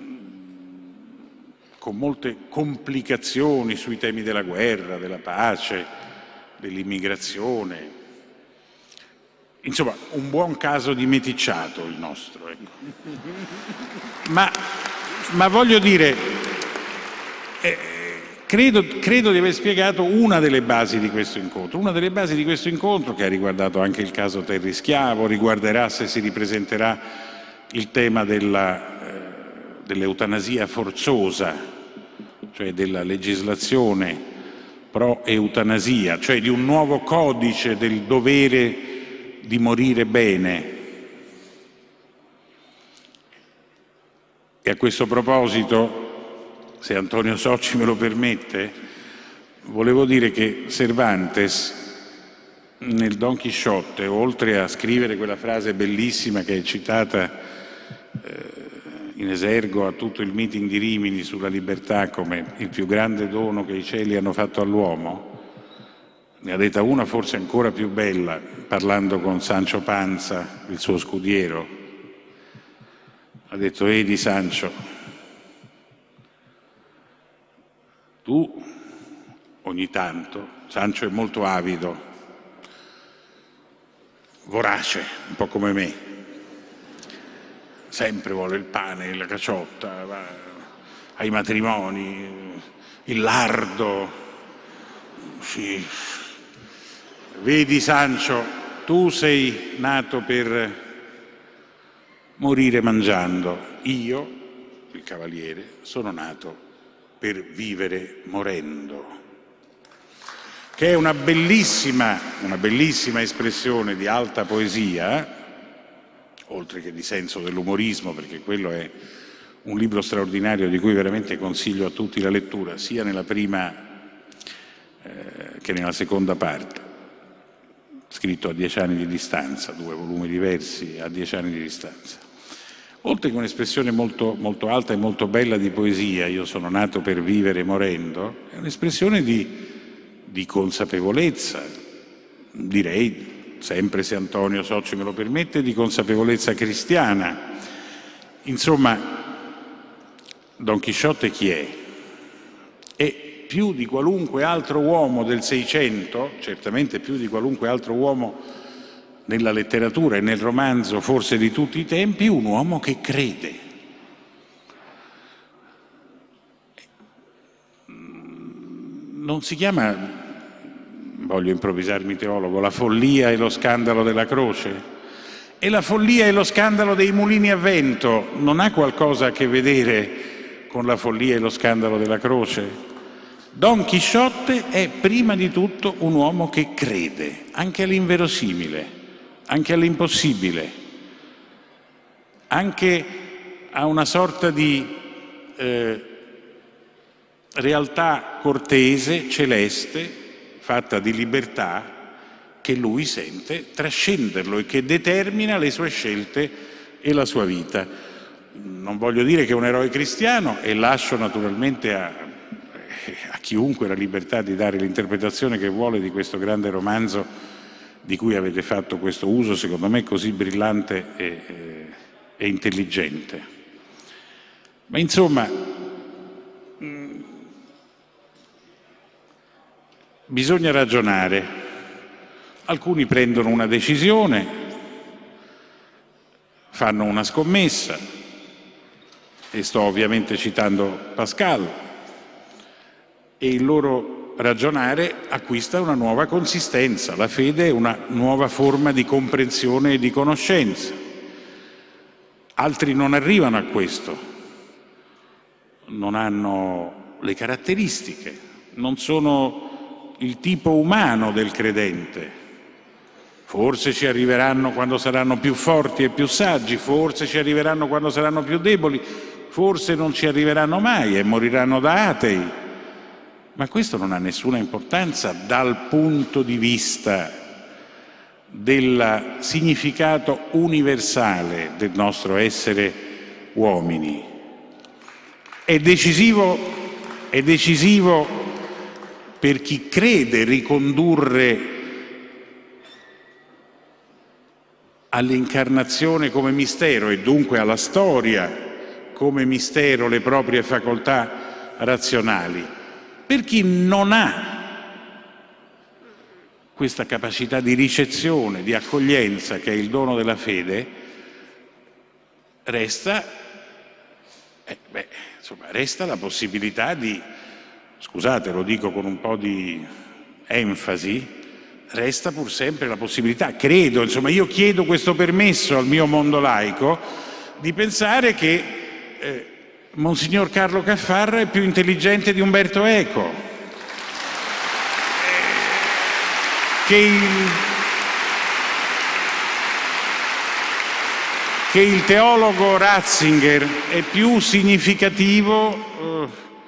con molte complicazioni sui temi della guerra, della pace, dell'immigrazione. Insomma, un buon caso di meticciato il nostro. Ecco. Ma, ma voglio dire, eh, credo, credo di aver spiegato una delle basi di questo incontro. Una delle basi di questo incontro, che ha riguardato anche il caso Terri Schiavo, riguarderà, se si ripresenterà, il tema della, eh, dell'eutanasia forzosa, cioè della legislazione pro-eutanasia, cioè di un nuovo codice del dovere di morire bene. E a questo proposito, se Antonio Socci me lo permette, volevo dire che Cervantes nel Don Chisciotte, oltre a scrivere quella frase bellissima che è citata eh, in esergo a tutto il meeting di Rimini sulla libertà come il più grande dono che i cieli hanno fatto all'uomo, ne ha detta una forse ancora più bella, parlando con Sancho Panza, il suo scudiero. Ha detto: vedi Sancho, tu ogni tanto, Sancho è molto avido, vorace, un po' come me, sempre vuole il pane, la caciotta, va ai matrimoni, il lardo, sì. Vedi Sancho, tu sei nato per morire mangiando, io, il cavaliere, sono nato per vivere morendo. Che è una bellissima, una bellissima espressione di alta poesia, oltre che di senso dell'umorismo, perché quello è un libro straordinario di cui veramente consiglio a tutti la lettura, sia nella prima eh, che nella seconda parte. Scritto a dieci anni di distanza, due volumi diversi a dieci anni di distanza. Oltre che un'espressione molto, molto alta e molto bella di poesia, io sono nato per vivere morendo, è un'espressione di, di consapevolezza, direi, sempre se Antonio Socci me lo permette, di consapevolezza cristiana. Insomma, Don Chisciotte chi è? È più di qualunque altro uomo del Seicento, certamente più di qualunque altro uomo nella letteratura e nel romanzo, forse di tutti i tempi, un uomo che crede. Non si chiama, voglio improvvisarmi teologo, la follia e lo scandalo della croce? E la follia e lo scandalo dei mulini a vento non ha qualcosa a che vedere con la follia e lo scandalo della croce? Don Chisciotte è prima di tutto un uomo che crede, anche all'inverosimile, anche all'impossibile, anche a una sorta di eh, realtà cortese, celeste, fatta di libertà, che lui sente trascenderlo e che determina le sue scelte e la sua vita. Non voglio dire che è un eroe cristiano e lascio naturalmente a a chiunque la libertà di dare l'interpretazione che vuole di questo grande romanzo di cui avete fatto questo uso, secondo me, così brillante e, e, e intelligente. Ma insomma, mh, bisogna ragionare. Alcuni prendono una decisione, fanno una scommessa, e sto ovviamente citando Pascal, e il loro ragionare acquista una nuova consistenza, la fede è una nuova forma di comprensione e di conoscenza. Altri non arrivano a questo, non hanno le caratteristiche, non sono il tipo umano del credente. Forse ci arriveranno quando saranno più forti e più saggi, forse ci arriveranno quando saranno più deboli, forse non ci arriveranno mai e moriranno da atei. Ma questo non ha nessuna importanza dal punto di vista del significato universale del nostro essere uomini. È decisivo, è decisivo per chi crede ricondurre all'incarnazione come mistero e dunque alla storia come mistero le proprie facoltà razionali. Per chi non ha questa capacità di ricezione, di accoglienza che è il dono della fede, resta, eh, beh, insomma, resta la possibilità di, scusate, lo dico con un po' di enfasi, resta pur sempre la possibilità, credo, insomma, io chiedo questo permesso al mio mondo laico di pensare che eh, Monsignor Carlo Caffarra è più intelligente di Umberto Eco, che il, che il teologo Ratzinger è più significativo eh,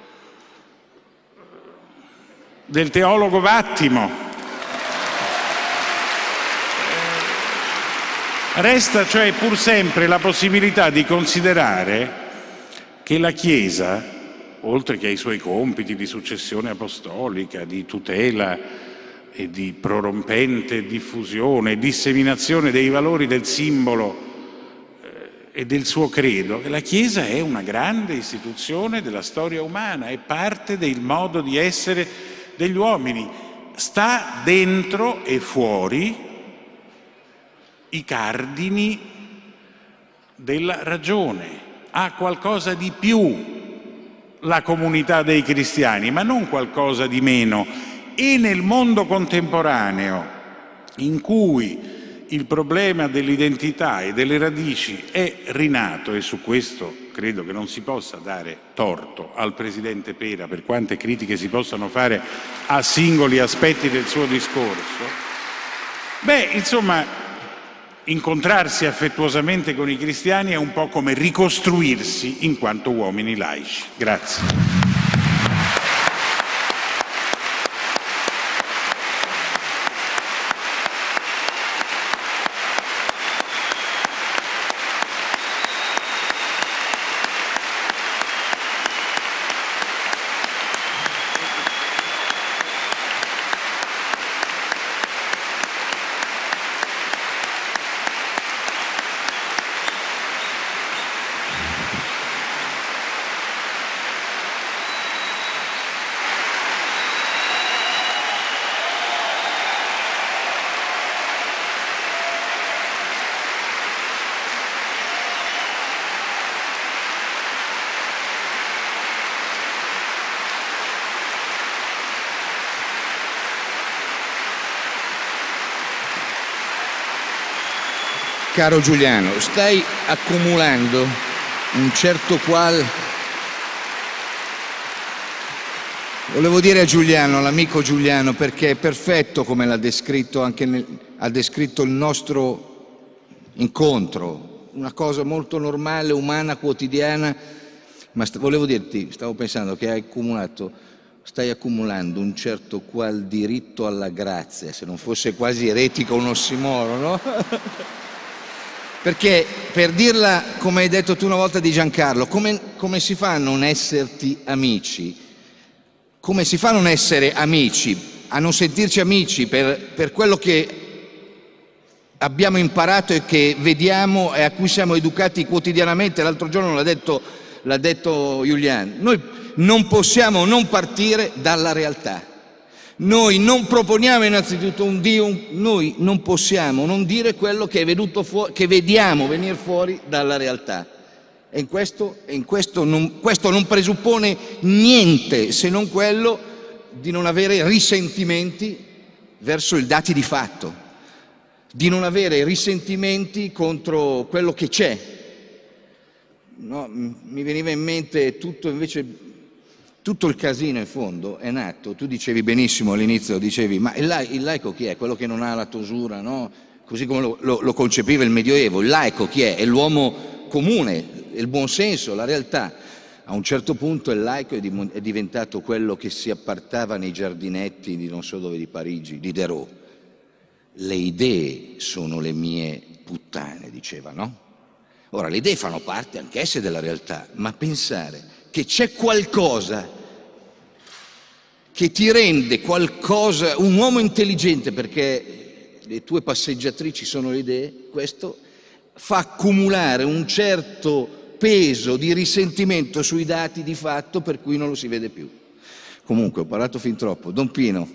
del teologo Vattimo. Resta cioè pur sempre la possibilità di considerare che la Chiesa, oltre che ai suoi compiti di successione apostolica, di tutela e di prorompente diffusione e disseminazione dei valori del simbolo eh, e del suo credo, la Chiesa è una grande istituzione della storia umana, è parte del modo di essere degli uomini, sta dentro e fuori i cardini della ragione, ha qualcosa di più la comunità dei cristiani, ma non qualcosa di meno. E nel mondo contemporaneo, in cui il problema dell'identità e delle radici è rinato, e su questo credo che non si possa dare torto al Presidente Pera per quante critiche si possano fare a singoli aspetti del suo discorso, beh, insomma, incontrarsi affettuosamente con i cristiani è un po' come ricostruirsi in quanto uomini laici. Grazie. Caro Giuliano, stai accumulando un certo qual... Volevo dire a Giuliano, l'amico Giuliano, perché è perfetto come l'ha descritto anche nel... ha descritto il nostro incontro, una cosa molto normale, umana, quotidiana, ma st- volevo dirti, stavo pensando che hai accumulato, stai accumulando un certo qual diritto alla grazia, se non fosse quasi eretico un ossimoro, no? Perché, per dirla come hai detto tu una volta di Giancarlo, come, come si fa a non esserti amici? Come si fa a non essere amici, a non sentirci amici per, per quello che abbiamo imparato e che vediamo e a cui siamo educati quotidianamente? L'altro giorno l'ha detto, l'ha detto Giuliano, noi non possiamo non partire dalla realtà. Noi non proponiamo innanzitutto un Dio, noi non possiamo non dire quello che è venuto fuori, che vediamo venire fuori dalla realtà. E in questo, in questo, non, questo non presuppone niente se non quello di non avere risentimenti verso i dati di fatto, di non avere risentimenti contro quello che c'è. No, mi veniva in mente tutto invece... Tutto il casino in fondo è nato, tu dicevi benissimo all'inizio, dicevi, ma il, lai- il laico chi è? Quello che non ha la tosura, no? Così come lo, lo, lo concepiva il Medioevo, il laico chi è? È l'uomo comune, il buonsenso, la realtà. A un certo punto il laico è, di- è diventato quello che si appartava nei giardinetti di non so dove di Parigi, di Diderot. Le idee sono le mie puttane, diceva, no? Ora, le idee fanno parte anch'esse della realtà, ma pensare che c'è qualcosa che ti rende qualcosa, un uomo intelligente, perché le tue passeggiatrici sono le idee, questo fa accumulare un certo peso di risentimento sui dati di fatto per cui non lo si vede più. Comunque ho parlato fin troppo. Don Pino.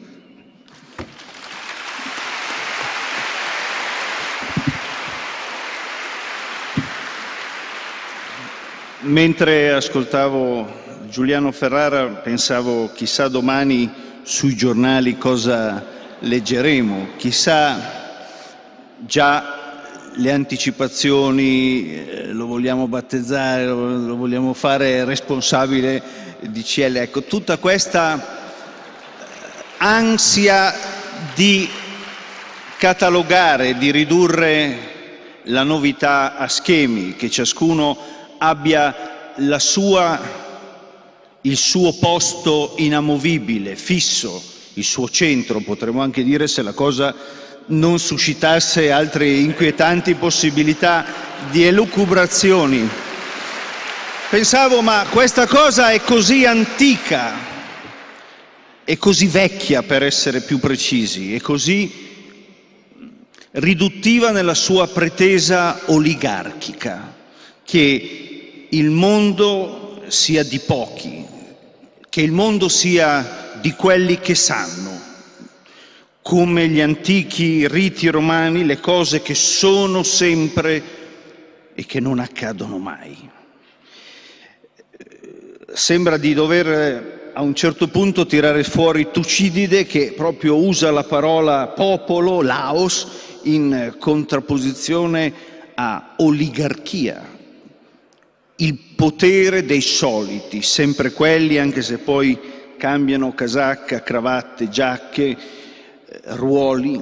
Mentre ascoltavo Giuliano Ferrara pensavo chissà domani sui giornali cosa leggeremo, chissà già le anticipazioni, eh, lo vogliamo battezzare, lo, lo vogliamo fare responsabile di C L. Ecco, tutta questa ansia di catalogare, di ridurre la novità a schemi, che ciascuno abbia la sua, il suo posto inamovibile, fisso, il suo centro, potremmo anche dire, se la cosa non suscitasse altre inquietanti possibilità di elucubrazioni. Pensavo, ma questa cosa è così antica, è così vecchia per essere più precisi, è così riduttiva nella sua pretesa oligarchica, che il mondo sia di pochi, che il mondo sia di quelli che sanno, come gli antichi riti romani, le cose che sono sempre e che non accadono mai. Sembra di dover a un certo punto tirare fuori Tucidide, che proprio usa la parola popolo, laos, in contrapposizione a oligarchia, il potere dei soliti, sempre quelli, anche se poi cambiano casacca, cravatte, giacche, ruoli.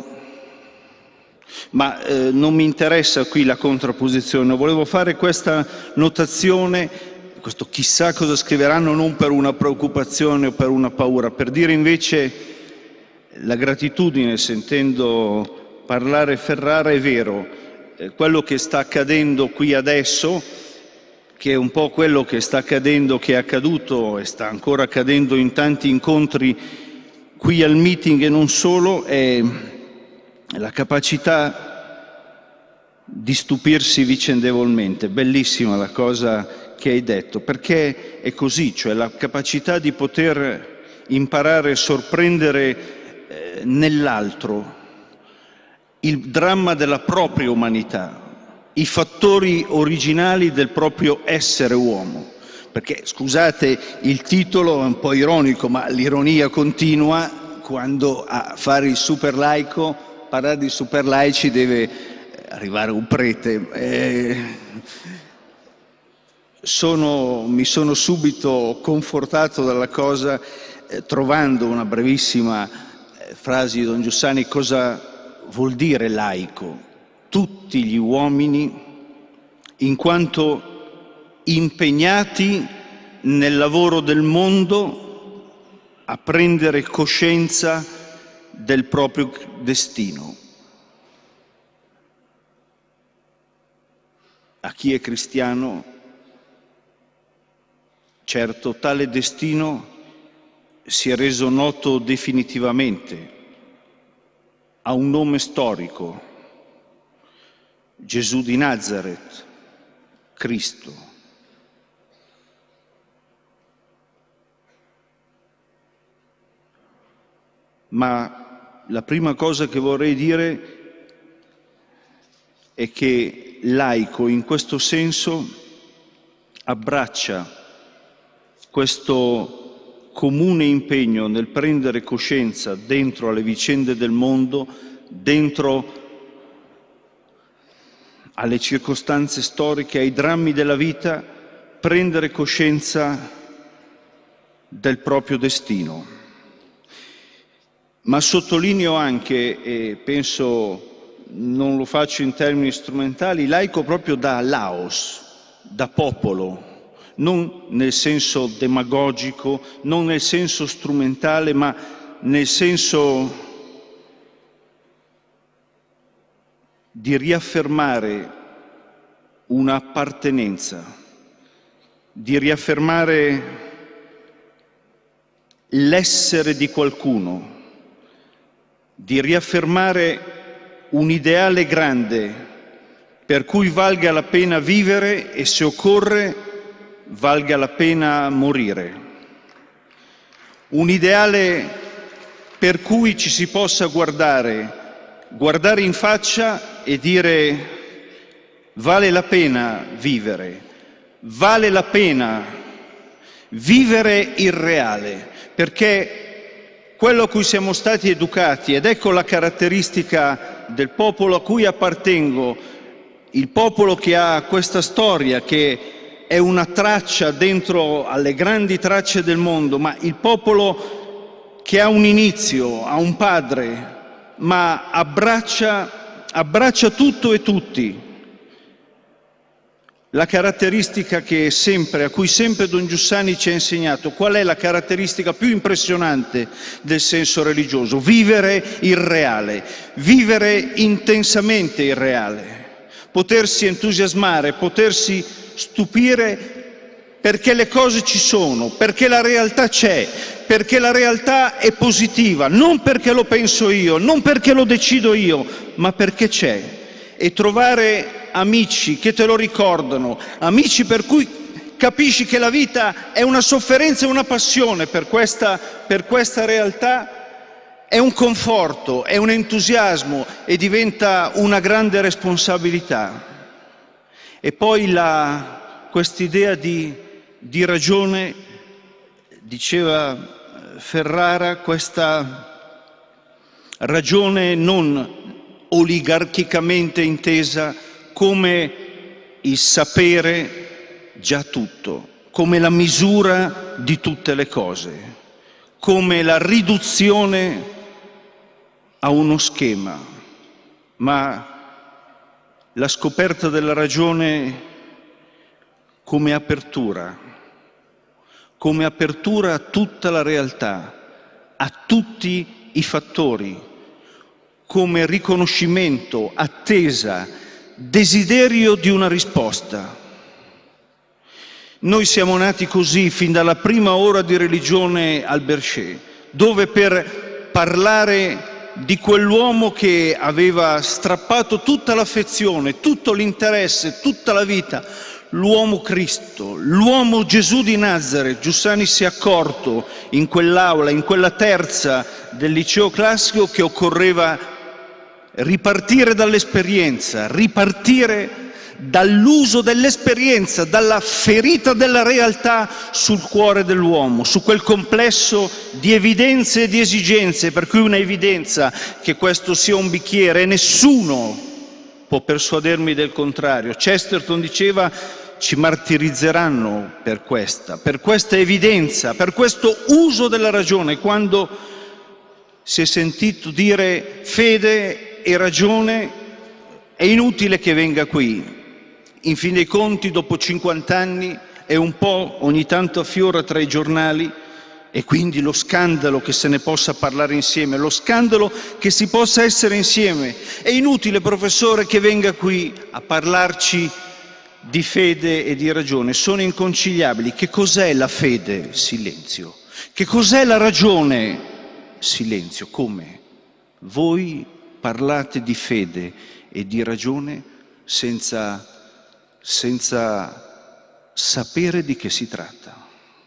Ma eh, non mi interessa qui la contrapposizione, volevo fare questa notazione, questo chissà cosa scriveranno, non per una preoccupazione o per una paura, per dire invece la gratitudine sentendo parlare Ferrara. È vero, eh, quello che sta accadendo qui adesso, che è un po' quello che sta accadendo, che è accaduto e sta ancora accadendo in tanti incontri qui al meeting e non solo, è la capacità di stupirsi vicendevolmente. Bellissima la cosa che hai detto, perché è così, cioè la capacità di poter imparare a sorprendere eh, nell'altro il dramma della propria umanità, i fattori originali del proprio essere uomo. Perché, scusate, il titolo è un po' ironico, ma l'ironia continua quando a fare il super laico, parlare di super laici deve arrivare un prete. Eh, sono, mi sono subito confortato dalla cosa eh, trovando una brevissima eh, frase di Don Giussani. Cosa vuol dire laico? Tutti gli uomini, in quanto impegnati nel lavoro del mondo, a prendere coscienza del proprio destino. A chi è cristiano, certo, tale destino si è reso noto definitivamente, ha un nome storico: Gesù di Nazareth, Cristo. Ma la prima cosa che vorrei dire è che laico in questo senso abbraccia questo comune impegno nel prendere coscienza dentro alle vicende del mondo, dentro alle circostanze storiche, ai drammi della vita, prendere coscienza del proprio destino. Ma sottolineo anche, e penso non lo faccio in termini strumentali, laico proprio da laos, da popolo, non nel senso demagogico, non nel senso strumentale, ma nel senso di riaffermare un'appartenenza, di riaffermare l'essere di qualcuno, di riaffermare un ideale grande per cui valga la pena vivere e, se occorre, valga la pena morire. Un ideale per cui ci si possa guardare, guardare in faccia e dire: vale la pena vivere, vale la pena vivere il reale, perché quello a cui siamo stati educati, ed ecco la caratteristica del popolo a cui appartengo, il popolo che ha questa storia, che è una traccia dentro alle grandi tracce del mondo, ma il popolo che ha un inizio, ha un padre, ma abbraccia, abbraccia tutto e tutti. La caratteristica che sempre, a cui sempre Don Giussani ci ha insegnato, qual è la caratteristica più impressionante del senso religioso? Vivere il reale, vivere intensamente il reale, potersi entusiasmare, potersi stupire perché le cose ci sono, perché la realtà c'è, perché la realtà è positiva, non perché lo penso io, non perché lo decido io, ma perché c'è. E trovare amici che te lo ricordano, amici per cui capisci che la vita è una sofferenza e una passione per questa, per questa realtà, è un conforto, è un entusiasmo e diventa una grande responsabilità. E poi quest'idea di, di ragione, diceva Ferrara, questa ragione non oligarchicamente intesa come il sapere già tutto, come la misura di tutte le cose, come la riduzione a uno schema, ma la scoperta della ragione come apertura, come apertura a tutta la realtà, a tutti i fattori, come riconoscimento, attesa, desiderio di una risposta. Noi siamo nati così fin dalla prima ora di religione al Bercé, dove per parlare di quell'uomo che aveva strappato tutta l'affezione, tutto l'interesse, tutta la vita, l'uomo Cristo, l'uomo Gesù di Nazareth, Giussani si è accorto in quell'aula, in quella terza del liceo classico, che occorreva ripartire dall'esperienza, ripartire dall'uso dell'esperienza, dalla ferita della realtà sul cuore dell'uomo, su quel complesso di evidenze e di esigenze, per cui una evidenza che questo sia un bicchiere, e nessuno può persuadermi del contrario. Chesterton diceva: ci martirizzeranno per questa, per questa evidenza, per questo uso della ragione. Quando si è sentito dire fede e ragione, è inutile che venga qui. In fin dei conti, dopo cinquanta anni, è un po' ogni tanto affiora tra i giornali, e quindi lo scandalo che se ne possa parlare insieme, lo scandalo che si possa essere insieme. È inutile, professore, che venga qui a parlarci di fede e di ragione, sono inconciliabili. Che cos'è la fede? Silenzio. Che cos'è la ragione? Silenzio. Come? Voi parlate di fede e di ragione senza, senza sapere di che si tratta.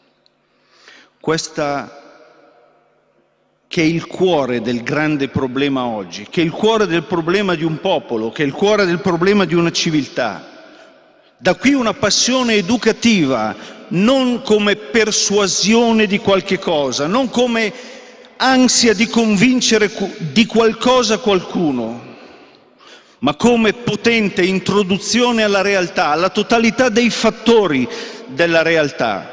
Questa che è il cuore del grande problema oggi, che è il cuore del problema di un popolo, che è il cuore del problema di una civiltà. Da qui una passione educativa, non come persuasione di qualche cosa, non come ansia di convincere di qualcosa qualcuno, ma come potente introduzione alla realtà, alla totalità dei fattori della realtà.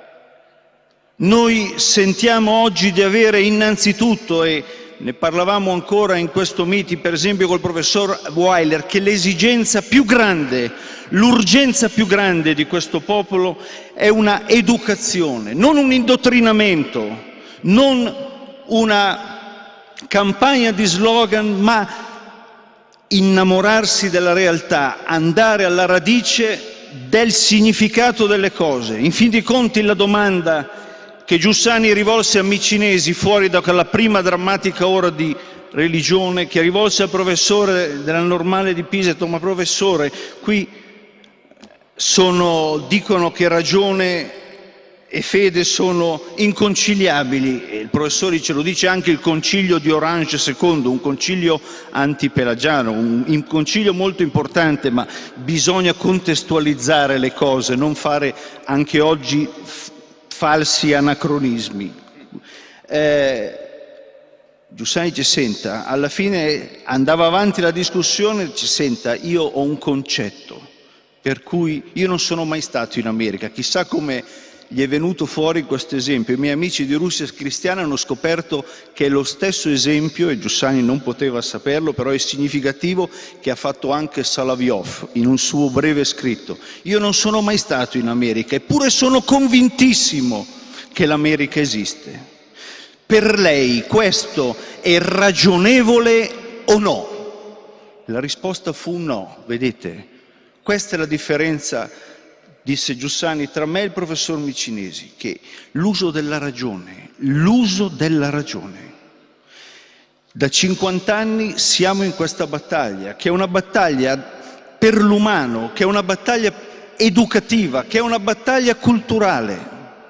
Noi sentiamo oggi di avere innanzitutto, e ne parlavamo ancora in questo meeting, per esempio col professor Weiler, che l'esigenza più grande, l'urgenza più grande di questo popolo è una educazione, non un indottrinamento, non una campagna di slogan, ma innamorarsi della realtà, andare alla radice del significato delle cose. In fin dei conti, la domanda che Giussani rivolse a Micinesi fuori da quella prima drammatica ora di religione, che rivolse al professore della Normale di Pisa e ha detto: ma professore, qui sono, dicono che ragione e fede sono inconciliabili. E il professore ce lo dice anche il concilio di Orange secondo, un concilio antipelagiano, un, un concilio molto importante, ma bisogna contestualizzare le cose, non fare anche oggi f- falsi anacronismi. Eh, Giussani dice: senta, alla fine andava avanti la discussione, dice: senta, io ho un concetto per cui io non sono mai stato in America, chissà come gli è venuto fuori questo esempio. I miei amici di Russia Cristiana hanno scoperto che è lo stesso esempio, e Giussani non poteva saperlo, però è significativo, che ha fatto anche Solovyov in un suo breve scritto. Io non sono mai stato in America, eppure sono convintissimo che l'America esiste. Per lei questo è ragionevole o no? La risposta fu no, vedete? Questa è la differenza, disse Giussani, tra me e il professor Micinesi, che l'uso della ragione, l'uso della ragione. Da cinquanta anni siamo in questa battaglia, che è una battaglia per l'umano, che è una battaglia educativa, che è una battaglia culturale.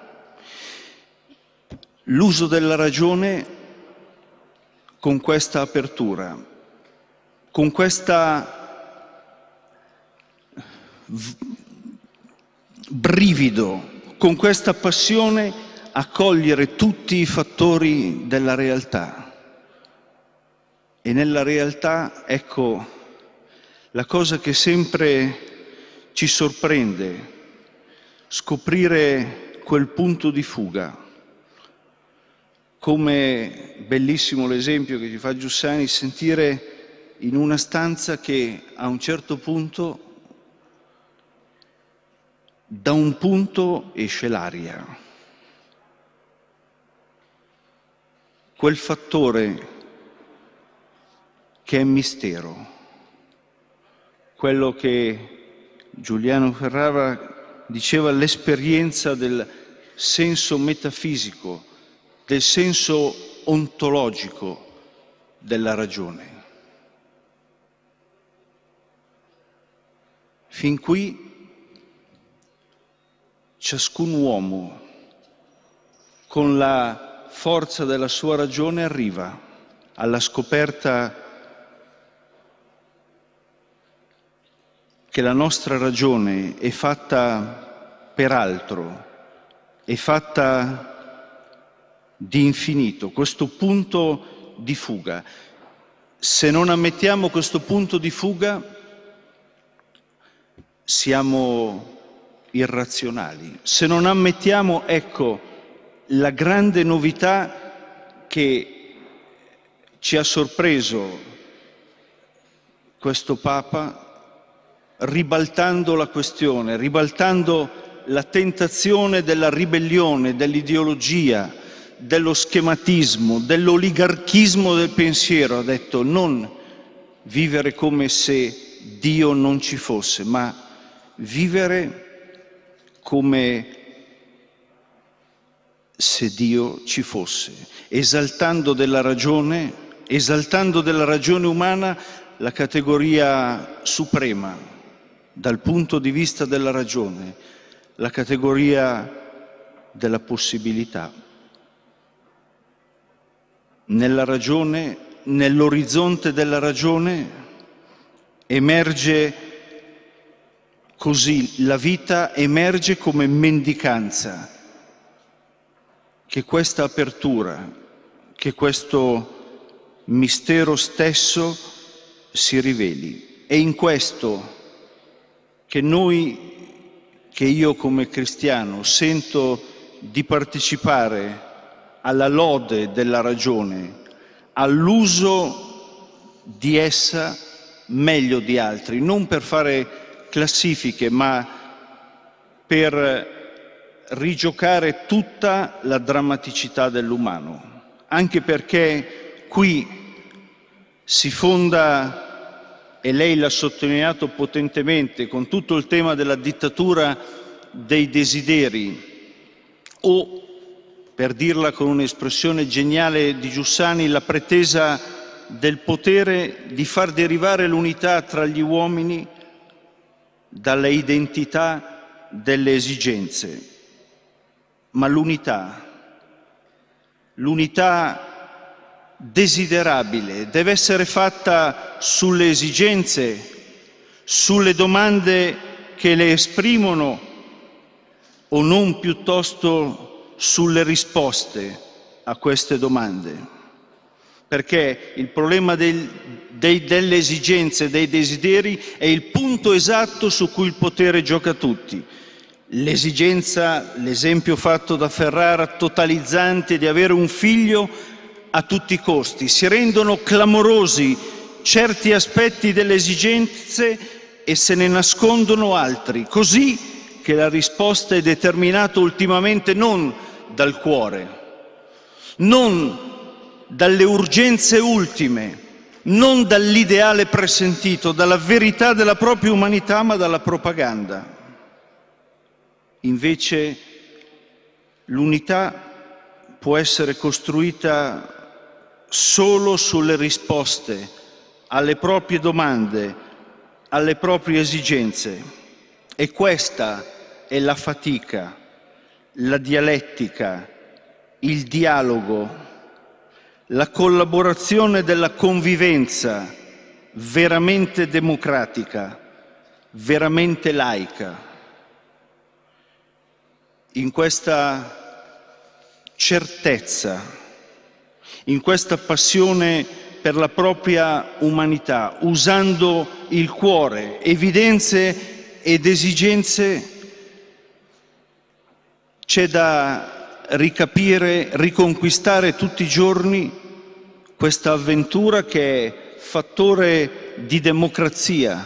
L'uso della ragione con questa apertura, con questa brivido, con questa passione a cogliere tutti i fattori della realtà. E nella realtà, ecco, la cosa che sempre ci sorprende, scoprire quel punto di fuga. Come bellissimo l'esempio che ci fa Giussani, sentire in una stanza che a un certo punto, da un punto esce l'aria. Quel fattore che è mistero, quello che Giuliano Ferrara diceva l'esperienza del senso metafisico, del senso ontologico della ragione. Fin qui ciascun uomo, con la forza della sua ragione, arriva alla scoperta che la nostra ragione è fatta per altro, è fatta di infinito, questo punto di fuga. Se non ammettiamo questo punto di fuga, siamo irrazionali. Se non ammettiamo, ecco, la grande novità che ci ha sorpreso questo Papa, ribaltando la questione, ribaltando la tentazione della ribellione, dell'ideologia, dello schematismo, dell'oligarchismo del pensiero, ha detto: non vivere come se Dio non ci fosse, ma vivere come se Dio ci fosse, esaltando della ragione, esaltando della ragione umana la categoria suprema, dal punto di vista della ragione, la categoria della possibilità. Nella ragione, nell'orizzonte della ragione, emerge così, la vita emerge come mendicanza, che questa apertura, che questo mistero stesso si riveli. È in questo che noi, che io come cristiano sento di partecipare alla lode della ragione, all'uso di essa meglio di altri, non per fare classifiche, ma per rigiocare tutta la drammaticità dell'umano, anche perché qui si fonda, e lei l'ha sottolineato potentemente, con tutto il tema della dittatura dei desideri, o, per dirla con un'espressione geniale di Giussani, la pretesa del potere di far derivare l'unità tra gli uomini dalla identità delle esigenze. Ma l'unità, l'unità desiderabile deve essere fatta sulle esigenze, sulle domande che le esprimono o non piuttosto sulle risposte a queste domande. Perché il problema del, dei, delle esigenze, dei desideri è il punto esatto su cui il potere gioca tutti. L'esigenza, l'esempio fatto da Ferrara, totalizzante di avere un figlio a tutti i costi. Si rendono clamorosi certi aspetti delle esigenze e se ne nascondono altri, così che la risposta è determinata ultimamente non dal cuore, non dalle urgenze ultime, non dall'ideale presentito, dalla verità della propria umanità, ma dalla propaganda. Invece l'unità può essere costruita solo sulle risposte alle proprie domande, alle proprie esigenze. E questa è la fatica, la dialettica, il dialogo, la collaborazione della convivenza veramente democratica, veramente laica. In questa certezza, in questa passione per la propria umanità, usando il cuore, evidenze ed esigenze, c'è da ricapire, riconquistare tutti i giorni questa avventura che è fattore di democrazia,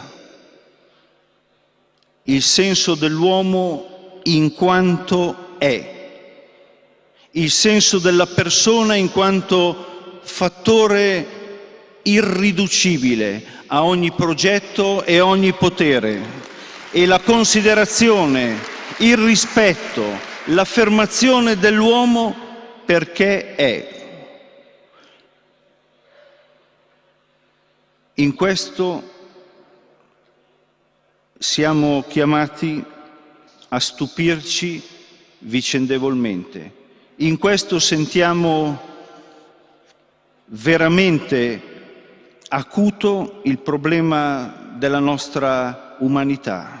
il senso dell'uomo in quanto è, il senso della persona in quanto fattore irriducibile a ogni progetto e a ogni potere, e la considerazione, il rispetto, l'affermazione dell'uomo perché è. In questo siamo chiamati a stupirci vicendevolmente. In questo sentiamo veramente acuto il problema della nostra umanità.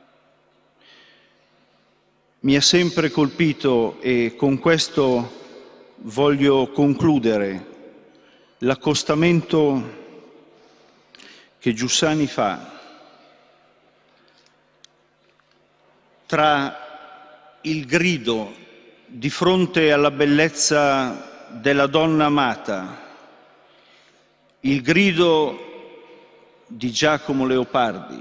Mi ha sempre colpito, e con questo voglio concludere, l'accostamento che Giussani fa tra il grido di fronte alla bellezza della donna amata, il grido di Giacomo Leopardi,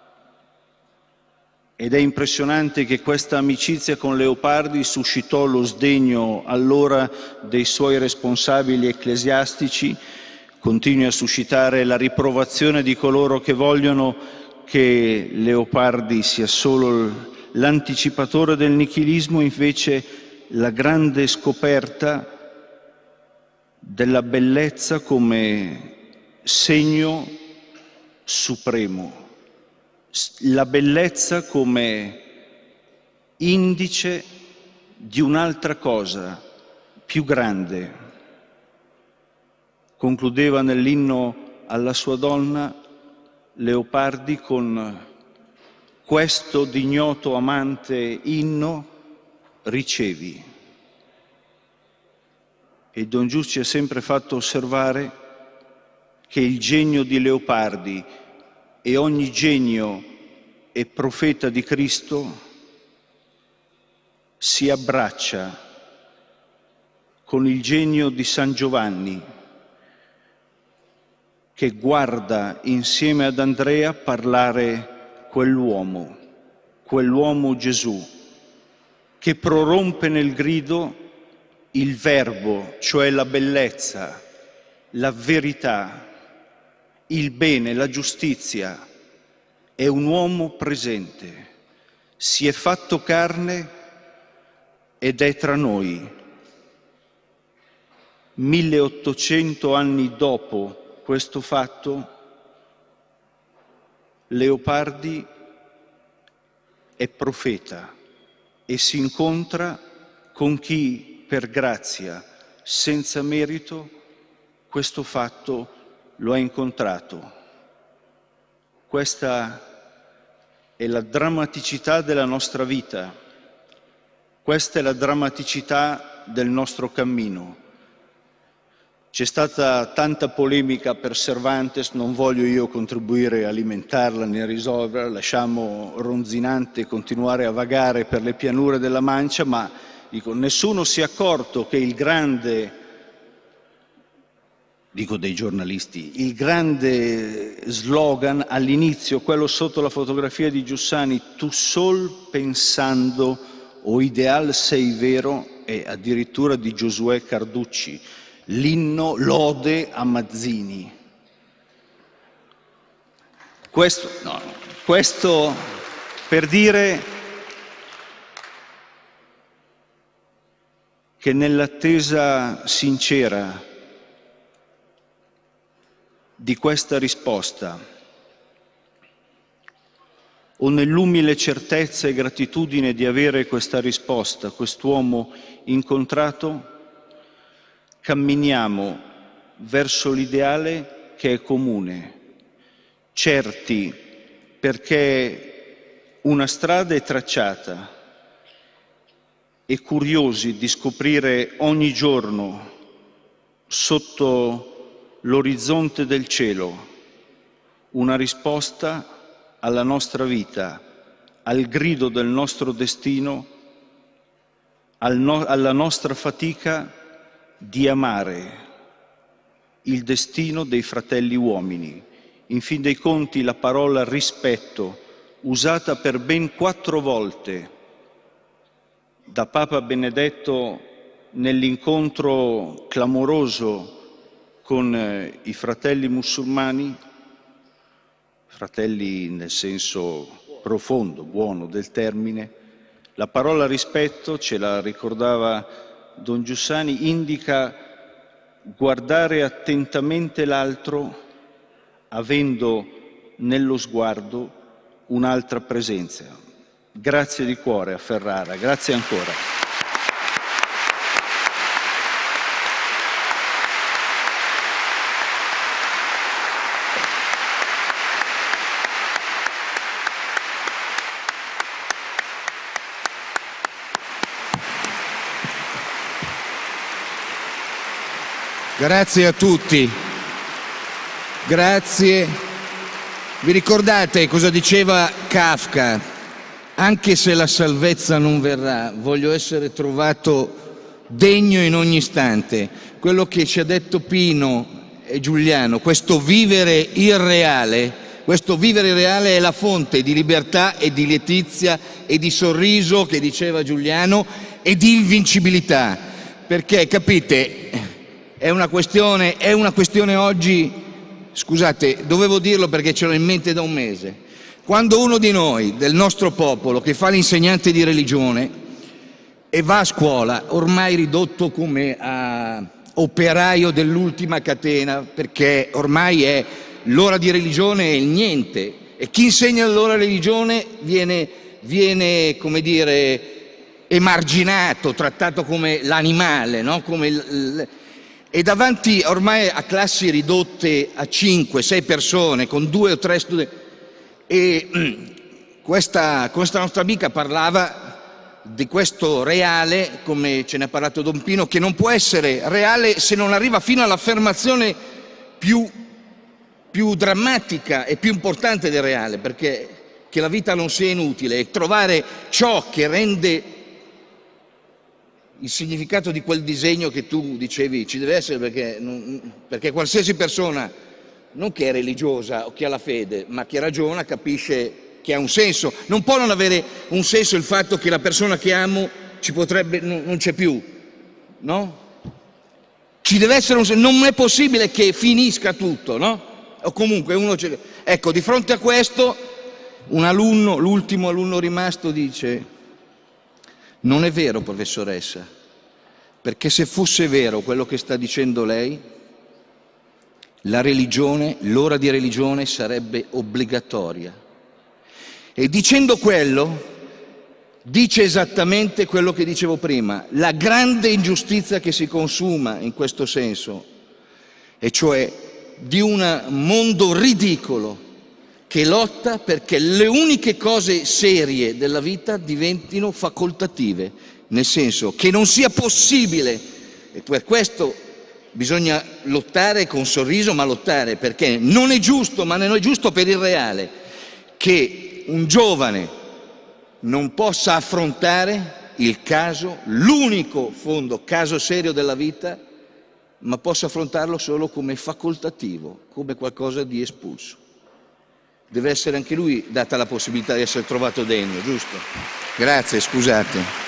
ed è impressionante che questa amicizia con Leopardi suscitò lo sdegno allora dei suoi responsabili ecclesiastici, continui a suscitare la riprovazione di coloro che vogliono che Leopardi sia solo l'anticipatore del nichilismo. Invece la grande scoperta della bellezza come segno supremo, la bellezza come indice di un'altra cosa più grande. Concludeva nell'inno alla sua donna Leopardi con questo d'ignoto amante inno: ricevi. E Don Giusto ci ha sempre fatto osservare che il genio di Leopardi e ogni genio e profeta di Cristo si abbraccia con il genio di San Giovanni, che guarda insieme ad Andrea parlare quell'uomo, quell'uomo Gesù, che prorompe nel grido il verbo, cioè la bellezza, la verità, il bene, la giustizia. È un uomo presente, si è fatto carne ed è tra noi. milleottocento anni dopo questo fatto, Leopardi è profeta e si incontra con chi per grazia, senza merito, questo fatto lo ha incontrato. Questa è la drammaticità della nostra vita, questa è la drammaticità del nostro cammino. C'è stata tanta polemica per Cervantes, non voglio io contribuire a alimentarla né a risolverla, lasciamo Ronzinante continuare a vagare per le pianure della Mancia, ma dico, nessuno si è accorto che il grande, dico dei giornalisti, il grande slogan all'inizio, quello sotto la fotografia di Giussani, tu sol pensando o ideal sei vero, è addirittura di Giosuè Carducci, l'inno lode a Mazzini. Questo, no, questo per dire che nell'attesa sincera di questa risposta o nell'umile certezza e gratitudine di avere questa risposta, quest'uomo incontrato, camminiamo verso l'ideale che è comune, certi perché una strada è tracciata e curiosi di scoprire ogni giorno sotto l'orizzonte del cielo una risposta alla nostra vita, al grido del nostro destino, al no- alla nostra fatica di amare il destino dei fratelli uomini. In fin dei conti la parola rispetto, usata per ben quattro volte da Papa Benedetto nell'incontro clamoroso con eh, i fratelli musulmani, fratelli nel senso profondo, buono del termine, la parola rispetto, ce la ricordava Don Giussani, indica guardare attentamente l'altro avendo nello sguardo un'altra presenza. Grazie di cuore a Ferrara, grazie ancora. Grazie a tutti, grazie. Vi ricordate cosa diceva Kafka? Anche se la salvezza non verrà, voglio essere trovato degno in ogni istante. Quello che ci ha detto Pino e Giuliano, questo vivere irreale, questo vivere irreale è la fonte di libertà e di letizia e di sorriso, che diceva Giuliano, e di invincibilità. Perché, capite, È una questione, è una questione oggi, scusate, dovevo dirlo perché ce l'ho in mente da un mese. Quando uno di noi, del nostro popolo, che fa l'insegnante di religione e va a scuola, ormai ridotto come a operaio dell'ultima catena, perché ormai è l'ora di religione è il niente, e chi insegna l'ora di religione viene, viene, come dire, emarginato, trattato come l'animale, no? Come l- E davanti ormai a classi ridotte a cinque sei persone, con due o tre studenti, e questa, questa nostra amica parlava di questo reale, come ce ne ha parlato Don Pino, che non può essere reale se non arriva fino all'affermazione più, più drammatica e più importante del reale, perché che la vita non sia inutile, e trovare ciò che rende il significato di quel disegno che tu dicevi ci deve essere, perché, perché qualsiasi persona, non che è religiosa o che ha la fede, ma che ragiona, capisce che ha un senso. Non può non avere un senso il fatto che la persona che amo ci potrebbe, non c'è più, no? Ci deve essere un senso, non è possibile che finisca tutto, no? O comunque uno... Ecco, di fronte a questo, un alunno, l'ultimo alunno rimasto, dice: non è vero, professoressa, perché se fosse vero quello che sta dicendo lei, la religione, l'ora di religione sarebbe obbligatoria. E dicendo quello, dice esattamente quello che dicevo prima, la grande ingiustizia che si consuma in questo senso, e cioè di un mondo ridicolo che lotta perché le uniche cose serie della vita diventino facoltative, nel senso che non sia possibile, e per questo bisogna lottare con sorriso, ma lottare, perché non è giusto, ma non è giusto per il reale, che un giovane non possa affrontare il caso, l'unico fondo caso serio della vita, ma possa affrontarlo solo come facoltativo, come qualcosa di espulso. Deve essere anche lui data la possibilità di essere trovato degno, giusto? Grazie, scusate.